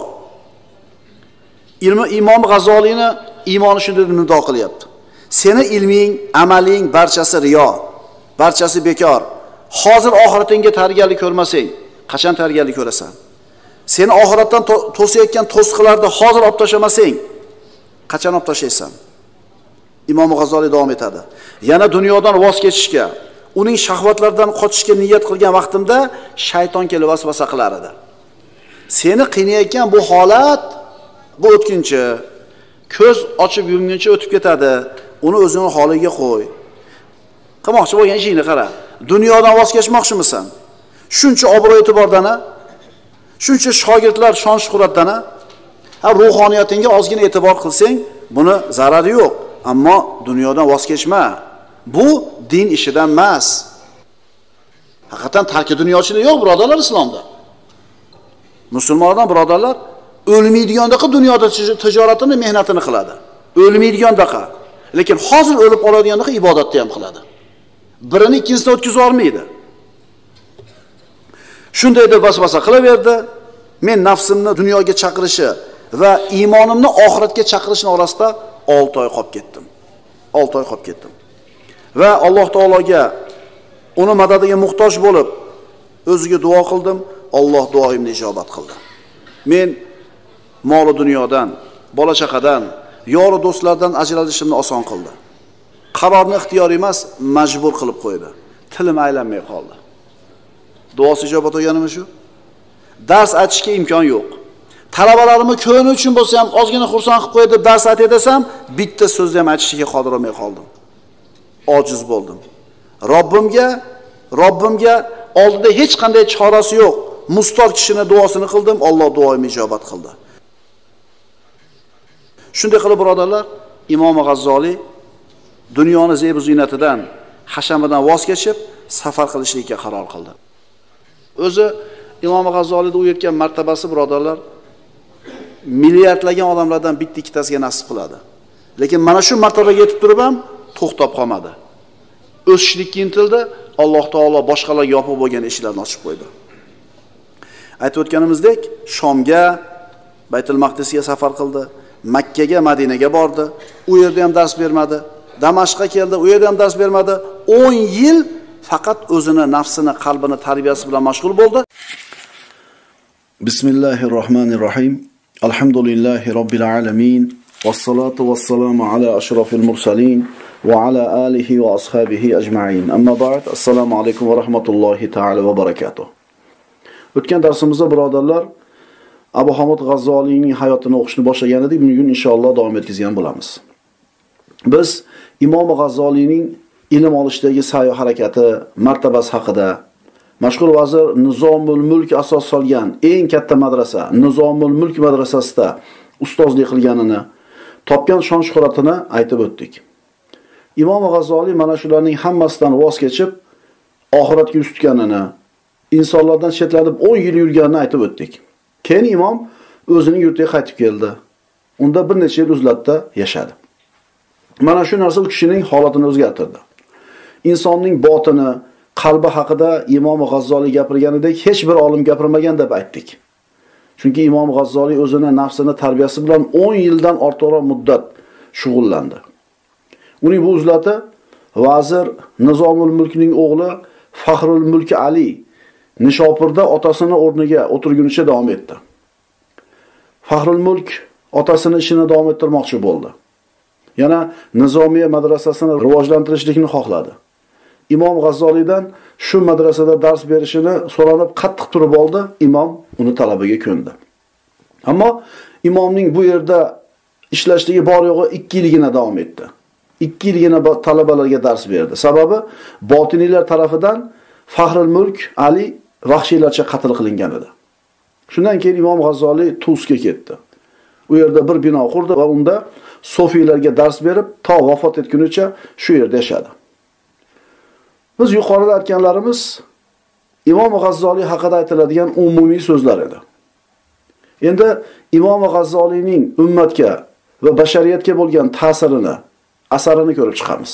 Ilmi Imom G'azzoliyni iymoni shunday deb nido qilyapti. Seni ilming, amaling barchasi riyo, barchasi bekor. Hozir oxiratingga tayyorgarlik ko'rmasang, qachon tayyorgarlik ko'rasan? Seni oxiratdan to'sayotgan to'siqlarni hozir olib tashlamasang, qachon olib tashlaysan? Imom G'azzoliy davom etadi. Yana dunyodan voz kechishga, uning shahvatlaridan qochishga niyat qilgan vaqtimda shayton kelib vasvasa qilar edi. Seni qiynayotgan bu holat Bu o'tkinchi, ko'z ochib yumguncha o'tib ketadi. Uni o'zining holiga qo'y. Qilmoqchi bo'lgan ishingni qara. Dunyodan voz kechmoqchimisan? Shuncha obro' e'tibordan, shuncha shogirdlar shon-shuhratdan, ha ruhoniyatingga ozgina e'tibor qilsang, buni zarari yo'q. Ammo dunyodan voz kechma. Bu din ishidan emas. Haqiqatan tarki dunyochilik yo'q, birodarlar, islomda. Musulmonlardan birodarlar o'lmaydigandaqa dunyoda tijoratini, mehnatini qiladi. O'lmaydigandaqa. Lekin hozir o'lib qoladigandaqa ibodatni ham qiladi. Birini ikkinchisini o'tkazib olmaydi. Shunday deb vasvasa qilaverdi. Men nafsimni dunyoga chaqirishi va iymonimni oxiratga chaqirishning orasida olti oy qolib ketdim. olti oy qolib ketdim. Va Alloh taologa uni madadiga muhtoj bo'lib o'ziga duo qildim. Alloh duoimni ijobat qildi. Men mol dunyodan, bola chaqadan, yor do'stlardan ajralishimni oson qildi. Qarorni ixtiyoriy emas, majbur qilib qo'ydi. Tilim aylanmay qoldi. Duosi ijobat bo'lganimi shu? Dars aytishga imkon yo'q. Talabalarimni ko'ni uchun bo'lsa ham ozgina xursand qilib qo'yib dars aytay desam, bitta so'zni ham aytishga qodir bo'lmay qoldim. Ojiz bo'ldim. Robbimga, Robbimga oldida hech qanday chorasi yo'q. Mustor kishining duosini qildim, Alloh duoimni ijobat qildi. Shunday qilib birodarlar, Imom G'azzoliy dunyoni zeb-u ziynatidan, hashamidan voz kechib, safar qilishlikka qaror qildi. O'zi Imom G'azzoliyning u yetgan martabasi birodarlar milliardlagan odamlardan bitta ikkitasiga nasib qiladi. Lekin mana shu martabaga yetib turib ham to'xtab qolmadi. O'sishlikka intildi, Alloh taolo boshqalar yopib bo'lgan eshiklarni ochib qo'ydi. Aytib o'tganimizdek, Shomga, Baytul Maqdisga safar qildi, Makkaga, Madinaga bordi. U yerda ham dars bermadi. Damashqqa keldi, u yerda ham dars bermadi. o'n yil faqat o'zini, nafsini, qalbini tarbiyasi bilan mashg'ul bo'ldi. Bismillahirrohmanirrohim. Alhamdulillahi robbil alamin. Vassalatu vassalamu ala ashrafil mursalin va ala alihi va ashabihi ajma'in. Amma ba'd. Assalomu alaykum va rahmatullohi ta'ala va barakatuh. O'tgan darsimizda birodarlar Abu Hamid G'azzoliyning hayotini o'qishni boshlagan edik. Bugun inshaalloh davom etkazgan bo'lamiz. Biz Imom G'azzoliyning ilm olishdagi sa'y va harakati, martabasi haqida, mashhur vazir Nizomul Mulk asos solgan eng katta madrasa, Nizomul Mulk madrasasida ustozlik qilganini, topgan shon-shuhratini aytib o'tdik. Imom G'azzoliy mana shularning hammasidan voz kechib, oxiratga yuz tutganini, insonlardan chetlanib o'n yil yurganini aytib o'tdik. Keyin imom o'zining yurtiga qaytib keldi. Unda bir necha yil uzlatda yashadi. Mana shu narsa u kishining holatini o'zgartirdi. Insonning botini, qalbi haqida Imom G'azzoliy gapirganidek hech bir olim gapirmagan deb aytdik. Chunki Imom G'azzoliy o'zini nafsini tarbiyasi bilan o'n yildan ortiqroq muddat shug'ullandi. Uning bu uzlati vazir Nizomul Mulkning o'g'li Faxrul Mulk Ali Nishopurda otasini o'rniga o'tirgunicha davom etdi. Faxrul Mulk otasini ishini davom ettirmoqchi bo'ldi. Yana Nizomiya madrasasini rivojlantirishlikni xohladi. Imom G'azzoliydan shu madrasada dars berishini so'ralib qattiq turib oldi. Imom uni talabiga ko'ndi. Ammo imomning bu yerda ishlashligi bor yo'g'i ikki yilgina davom etdi. ikki yilgina talabalarga dars berdi. Sababi botiniylar tarafidan Faxrul Mulk Ali vahshiylarcha qatl qilingan edi. Shundan keyin Imom G'azzoliy Tusga ketdi. U yerda bir bino qurdi va unda sofiylarga dars berib, to vafot etgunicha shu yerda yashadi. Biz yuqorida aytganlarimiz Imom G'azzoliy haqida aytiladigan umumiy so'zlar edi. Endi Imom G'azzoliyning ummatga va bashariyatga bo'lgan ta'sirini, asarini ko'rib chiqamiz.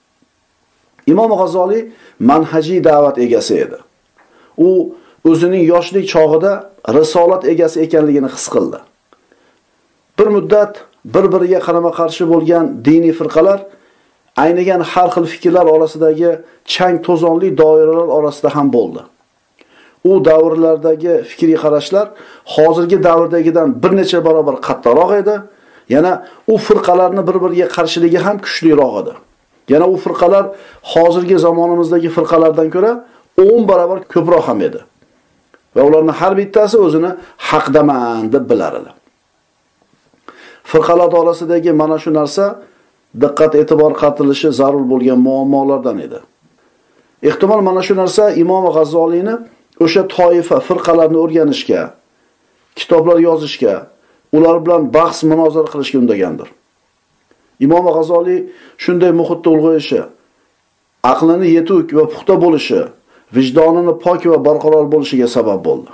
Imom G'azzoliy manhajiy da'vat egasi edi. U o'zining yoshlik chog'ida risolat egasi ekanligini his qildi. Bir muddat bir-biriga qarama-qarshi bo'lgan diniy firqalar aynigan har xil fikrlar orasidagi chang to'zonli doiralar orasida ham bo'ldi. U davrlardagi fikriy qarashlar hozirgi davrdagidan bir necha barobar qattiqroq edi. Yana u firqalarni bir-biriga qarshiligi ham kuchliroq edi. Yana u firqalar hozirgi zamonimizdagi firqalardan ko'ra o'n barobar ko'proq ham edi. Va ularning har bittasi o'zini haqdaman deb bilar edi. firqalar orasidagi mana shu narsa diqqat e'tibor qaratilishi zarur bo'lgan muammolardan edi. Ehtimol mana shu narsa Imom G'azzoliyni o'sha toifa firqalarni o'rganishga, kitoblar yozishga, ular bilan bahs munozara qilishga undagandir. Imom G'azzoliy shunday muhitda ulg'ayishi, aqlini yetuk va puxta bo'lishi, vijdonini pok va barqaror bo'lishiga sabab bo'ldi.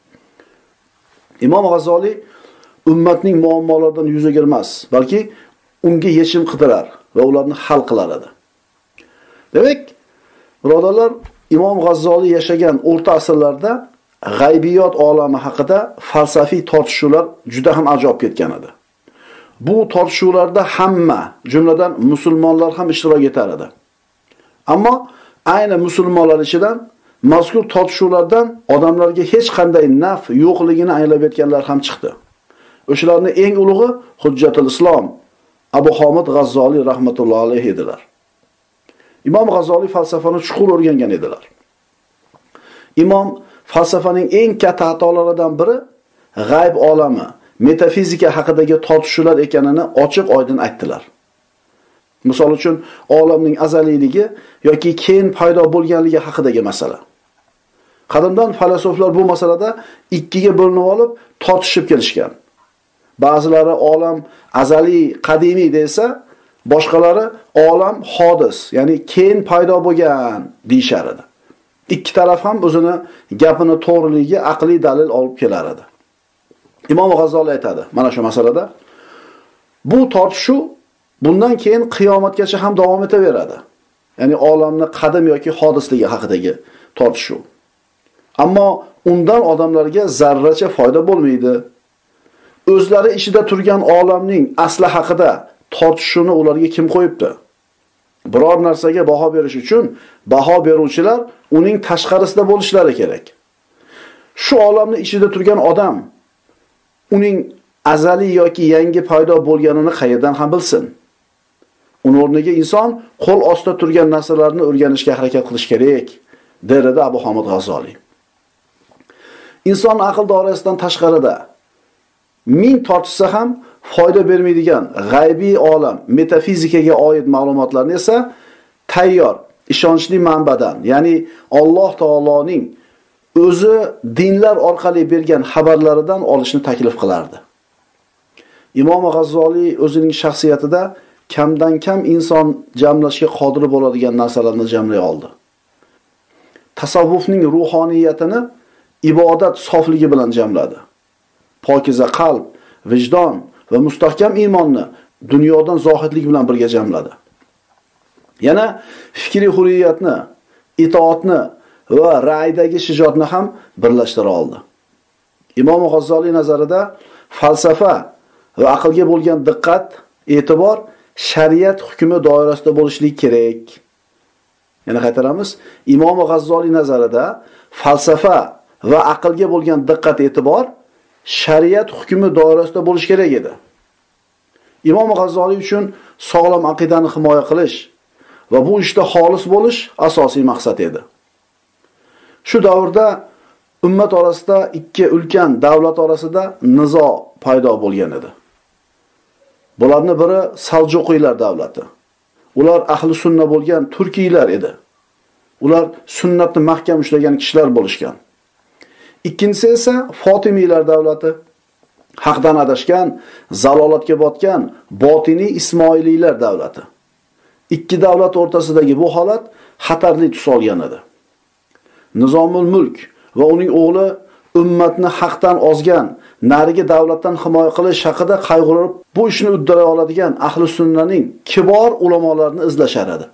Imom G'azzoliy ummatning muammolaridan yuz o'girmas, balki unga yechim qidirar va ularni hal qilar edi. Demak, birodarlar, Imom G'azzoliy yashagan o'rta asrlarda g'aybiyot olami haqida falsafiy tortishuvlar juda ham ajoyib ketgan edi. Bu tortishuvlarda hamma, jumladan musulmonlar ham ishtirok etar edi. Ammo ayni musulmonlar ichidan mazkur tortishuvlardan odamlarga hech qanday naf yo'qligini anglab yetganlar ham chiqdi. O'shalarning eng ulug'i Hujjatul Islom Abu Hamid G'azzoliy rahmatullohi alayhi edilar. Imom G'azzoliy falsafani chuqur o'rgangan edilar. Imom falsafaning eng katta xatolaridan biri g'ayb olami, metafizika haqidagi tortishuvlar ekanini ochiq-oydin aytdilar. Misol uchun, olamning azaliyligi yoki keyin paydo bo'lganligi haqidagi masala. Qadimdan falsaflar bu masalada ikkiga bo'linib olib tortishib kelishgan. Ba'zilari olam azaliy, qadimiy desa, boshqalari olam hodis, ya'ni keyin paydo bo'lgan deyshar edi. Ikki taraf ham o'zini gapini to'g'riligiga aqliy dalil olib kelar edi. Imom G'azzoliy aytadi, mana shu masalada bu tortishuv bundan keyin qiyomatgacha ham davom etaveradi. Ya'ni olamni qadim yoki hodisligi haqidagi tortishuv. Ammo undan odamlarga zarracha foyda bo'lmaydi. O'zlari ichida turgan olamning asli haqida tortishuvni ularga kim qo'yibdi? Biror narsaga baho berish uchun baho beruvchilar uning tashqarisida bo'lishlari kerak. Shu olamning ichida turgan odam uning azaliy yoki yangi paydo bo'lganini qayerdan ham bilsin? Uning o'rniga inson qo'l ostida turgan narsalarni o'rganishga harakat qilish kerak, der edi Abu Hamid G'azzoliy. Inson aql doirasidan tashqarida ming tortishsa ham foyda bermaydigan g'aybiy olam, metafizikaga oid ma'lumotlarni esa tayyor, ishonchli manbadan, ya'ni Alloh taoloning o'zi dinlar orqali bergan xabarlaridan olishni taklif qilardi. Imom G'azzoliy o'zining shaxsiyatida kamdan kam inson jamlashga qodir bo'ladigan narsalarni jamlay oldi. Tasavvufning ruhoniyatini ibodat sofligi bilan jamladi. Pokiza qalb, vijdon va mustahkam iymonni dunyodan zohidlik bilan birga jamladi. Yana fikriy hurriyatni, itoatni va ra'ydagi shijoatni ham birlashtira oldi. Imom G'azzoliy nazarida falsafa va aqlga bo'lgan diqqat, e'tibor shariat hukmi doirasida bo'lishligi kerak. Yana qaytaramiz, Imom G'azzoliy nazarida falsafa va aqlga bo'lgan diqqat, e'tibor shariat hukmi doirasida bo'lish kerak edi. Imom G'azzoliy uchun sog'lom aqidani himoya qilish va bu ishda xolis bo'lish asosiy maqsad edi. Shu davrda ummat orasida ikki ulkan davlat orasida nizo paydo bo'lgan edi. Bularning biri Saljuqiylar davlati. Ular ahli sunna bo'lgan turkiylar edi. Ular sunnatni mahkam ushlagan kishilar bo'lishgan. Ikkinchisi esa Fotimiylar davlati. Haqdan adashgan, zalolatga botgan botiniy Ismoiliylar davlati. Ikki davlat o'rtasidagi bu holat xatarli tus olgan edi. Nizomul Mulk va uning o'g'li ummatni haqdan ozgan, narigi davlatdan himoya qilish haqida qayg'urib, bu ishni uddalay oladigan ahli sunnaning kibor ulamolarini izlashar edi.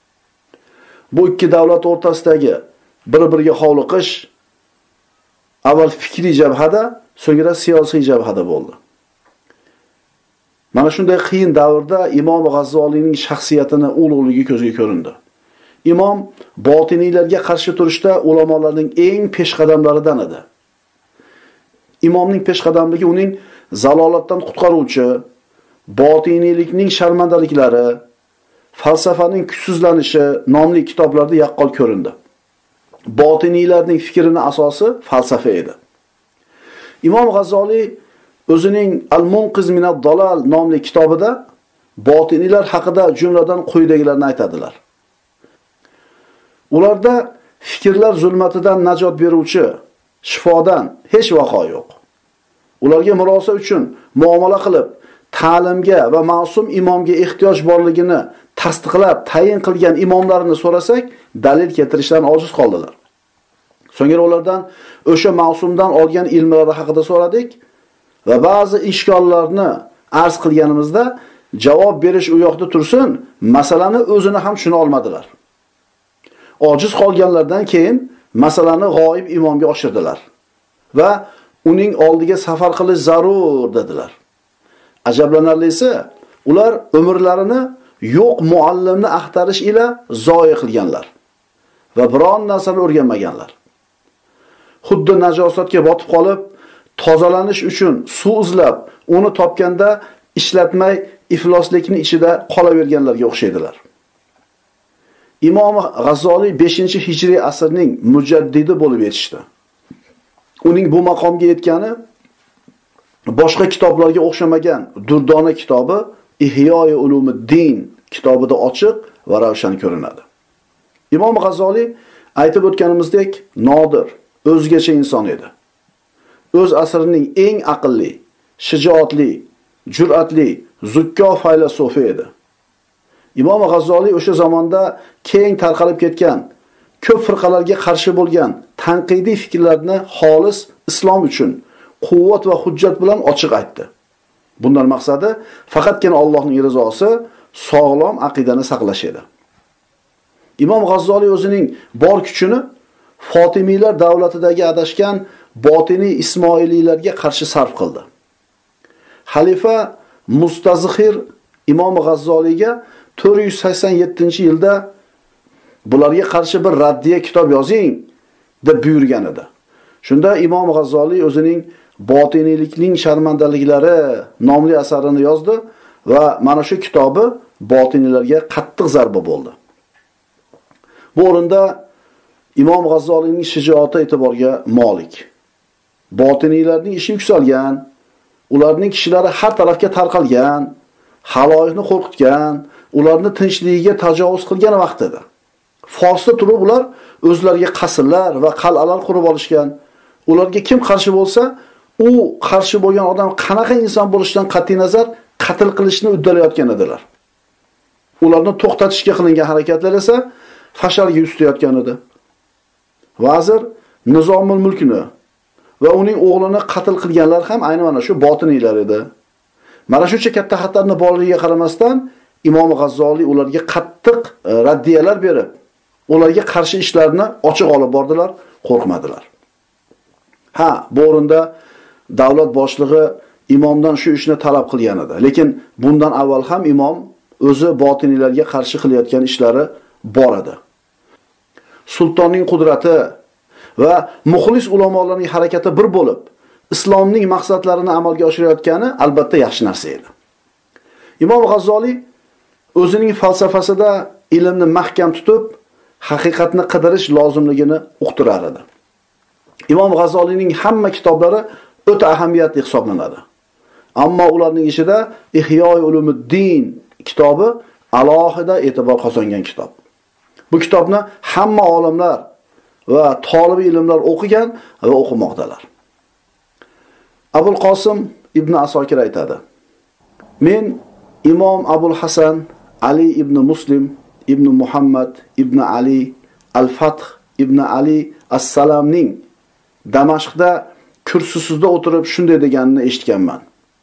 Bu ikki davlat o'rtasidagi bir-biriga hovliqish avval fikriy jabhada, so'ngra siyosiy jabhada bo'ldi. Mana shunday qiyin davrda Imom G'azzoliyning shaxsiyatini ulug'ligi ko'zga ko'rindi. Imom botiniylarga qarshi turishda ulamolarning eng peshqadamlaridan edi. Imomning peshqadamligi uning zalolatdan qutqaruvchi, botiniylikning sharmandaliklari, falsafaning kuchsizlanishi nomli kitoblarda yaqqol ko'rindi. Botiniylarning fikrining asosi falsafa edi. Imom G'azzoliy o'zining Al-Munqiz minad Dalal nomli kitobida botiniylar haqida jumladan quyidagilarni aytadilar. Ularda fikrlar zulmatidan najot beruvchi shifodan hech vaqo yo'q. Ularga murosa uchun muomala qilib, ta'limga va ma'sum imomga ehtiyoj borligini tasdiqlab tayin qilgan imomlarini so'rasak, dalil keltirishdan ojiz qoldilar. So'ngra ulardan o'sha ma'sumdan olgan ilmlari haqida so'radik va ba'zi ishkollarni arz qilganimizda javob berish u yoqda tursin, masalani o'zini ham tushuna olmadilar. Ojiz qolganlardan keyin masalani g'oyib imomga oshirdilar va uning oldiga safar qilish zarur dedilar. Ajablanarlisi, ular umrlarini yo'q muallimni axtarish ila zoya qilganlar va biron narsani o'rganmaganlar. Xuddi najosatga botib qolib, tozalanish uchun suv izlab, uni topganda ishlatmay ifloslikning ichida qolaverganlarga o'xshaydilar. Imom G'azzoliy beshinchi hijriy asrning mujaddidi bo'lib yetishdi. Uning bu maqomga yetgani boshqa kitoblarga o'xshamagan durdona kitobi Ihyo-i Ulumuddin kitobida ochiq va ravshan ko'rinadi. Imom G'azzoliy aytib o'tganimizdek nodir, o'zgacha inson edi. O'z asrining eng aqlli, shijoatli, jur'atli, zukko faylasufi edi. Imom G'azzoliy o'sha zamonda keng tarqalib ketgan, ko'p firqalarga qarshi bo'lgan tanqidiy fikrlarni xolis islom uchun quvvat va hujjat bilan ochiq aytdi. Bundan maqsadi faqatgina Allohning rizosi, sog'lom aqidani saqlash edi. Imom G'azzoliy o'zining bor kuchini Fotimiylar davlatidagi adashgan botiniy Ismoiliylarga qarshi sarf qildi. Xalifa Mustazhir Imom G'azzoliyga to'rt yuz sakson yettinchi yilda bularga qarshi bir raddiya kitob yozing deb buyurgan edi. Shunda Imom G'azzoliy o'zining Botiniylikning sharmandaliklari nomli asarini yozdi va mana shu kitobi botiniylarga qattiq zarba bo'ldi. Bu o'rinda Imom G'azzoliyning shijoati e'tiborga molik. Botiniylarning ishi yuksalgan, ularning kishilari har tarafga tarqalgan, haloyiqni qo'rqitgan, ularni tinchligiga tajovuz qilgan vaqt edi. Forsda turib ular o'zlariga qasrlar va qal'alar qurib olishgan. Ularga kim qarshi bo'lsa, u qarshi bo'lgan odam qanaqa inson bo'lishidan qat'iy nazar qatl qilishni uddalayotgan edilar. Ularni to'xtatishga qilingan harakatlar esa fashalga yuz tutayotgan edi. Vazir Nizomul Mulkni va uning o'g'lini qatl qilganlar ham ayni mana shu botiniylar edi. Mana shuncha katta xatarni borligiga qaramasdan Imom G'azzoliy ularga qattiq raddiyalar berib, ularga qarshi ishlarni ochiq olib bordilar, qo'rqmadilar. Ha, bu o'rinda davlat boshlig'i imomdan shu ishni talab qilgan edi. Lekin bundan avval ham imom o'zi botiniylarga qarshi qilayotgan ishlari bor edi. Sultonning qudrati va muxlis ulamolarning harakati bir bo'lib, islomning maqsadlarini amalga oshirayotgani albatta yaxshi narsa edi. Imom G'azzoliy o'zining falsafasida ilmni mahkam tutib, haqiqatni qidirish lozimligini uqtirar edi. Imom G'azzoliyning hamma kitoblari o'ta ahamiyatli hisoblanadi. Ammo ularning ichida Ihyo-i Ulumuddin kitobi alohida e'tibor qozongan kitob. Bu kitobni hamma olimlar va tolibi ilmlar o'qigan va o'qimoqdalar. Abul Qosim ibn Asokir aytadi: Men Imom Abul Hasan Ali ibn Muslim ibn Muhammad ibn Ali al-Fath ibn Ali as-Salamning Damashqda kursisida o'tirib shunday deganini eshitganman.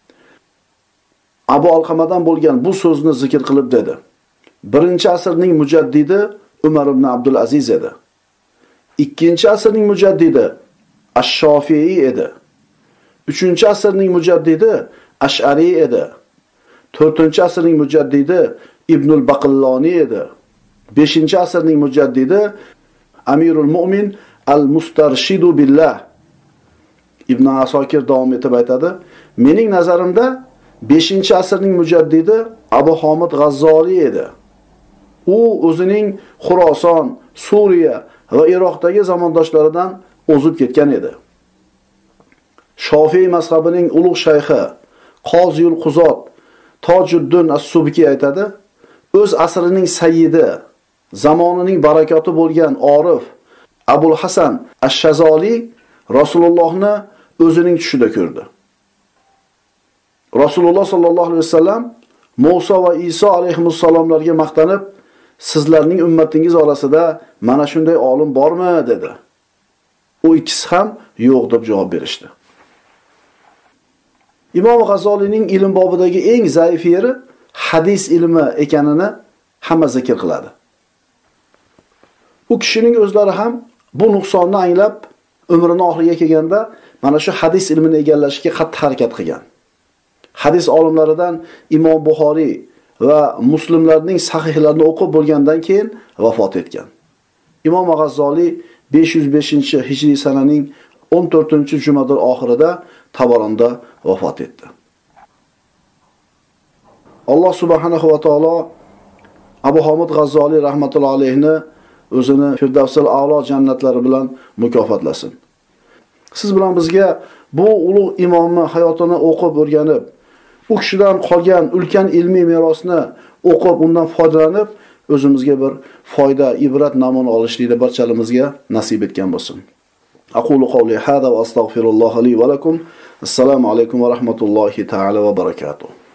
Abu Alqamadan bo'lgan bu so'zni zikr qilib dedi: Birinchi asrning mujaddidi Umar ibn Abdul Aziz edi. Ikkinchi asrning mujaddidi Ash-Shofi'i edi. Uchinchi asrning mujaddidi Ash'ari edi. To'rtinchi asrning mujaddidi Ibnul Baqilloni edi. Beshinchi asrning mujaddidi Amirul Mu'min al-Mustarshidu billah. Ibn Asokir davom etib aytadi: Mening nazarimda beshinchi asrning mujaddidi Abu Hamid G'azzoliy edi. U o'zining Xuroson, Suriya va Iroqdagi zamondoshlaridan o'zib ketgan edi. Shofiy mazhabining ulug' shayxi Qoziyul Quzot Tojuddin as-Subki aytadi, o'z asrining sayyidi, zamonining barakoti bo'lgan orif Abul Hasan ash-Shazoli Rasulullohni o'zining tushida ko'rdi. Rasululloh sallallohu alayhi vasallam Musa va Iso alayhissalomlarga maqtanib, sizlarning ummatingiz orasida mana shunday olim bormi dedi. U ikkisi ham yo'q deb javob berishdi. Imom G'azolining ilm bobidagi eng zaif yeri hadis ilmi ekanini hamma zikr qiladi. U kishining o'zlari ham bu nuqsonni anglab, umrining oxiriga kelganda mana shu hadis ilmini egallashga qattiq harakat qilgan. Hadis olimlaridan Imom Buxoriy va Muslimlarning sahihlarini o'qib bo'lgandan keyin vafot etgan. Imom G'azoliy besh yuz beshinchi hijriy sananing o'n to'rtinchi jumadil oxirida Tabaronda vafot etdi. Alloh subhanahu va taolo Abu Hamid G'azoliy rahmatullohi alayhini o'zini Firdavsul A'lo jannatlari bilan mukofotlasin. Siz bilan bizga bu ulug' imomni hayotini o'qib o'rganib, u kishidan qolgan ulkan ilmiy merosni o'qib, undan foydalanib, o'zimizga bir foyda, ibrat namuna olishlikni barchalamizga nasib etgan bo'lsin. Aqulu qawli hada va astagfirulloh li va lakum. Assalomu alaykum va rahmatullohi ta'ala va barakatuh.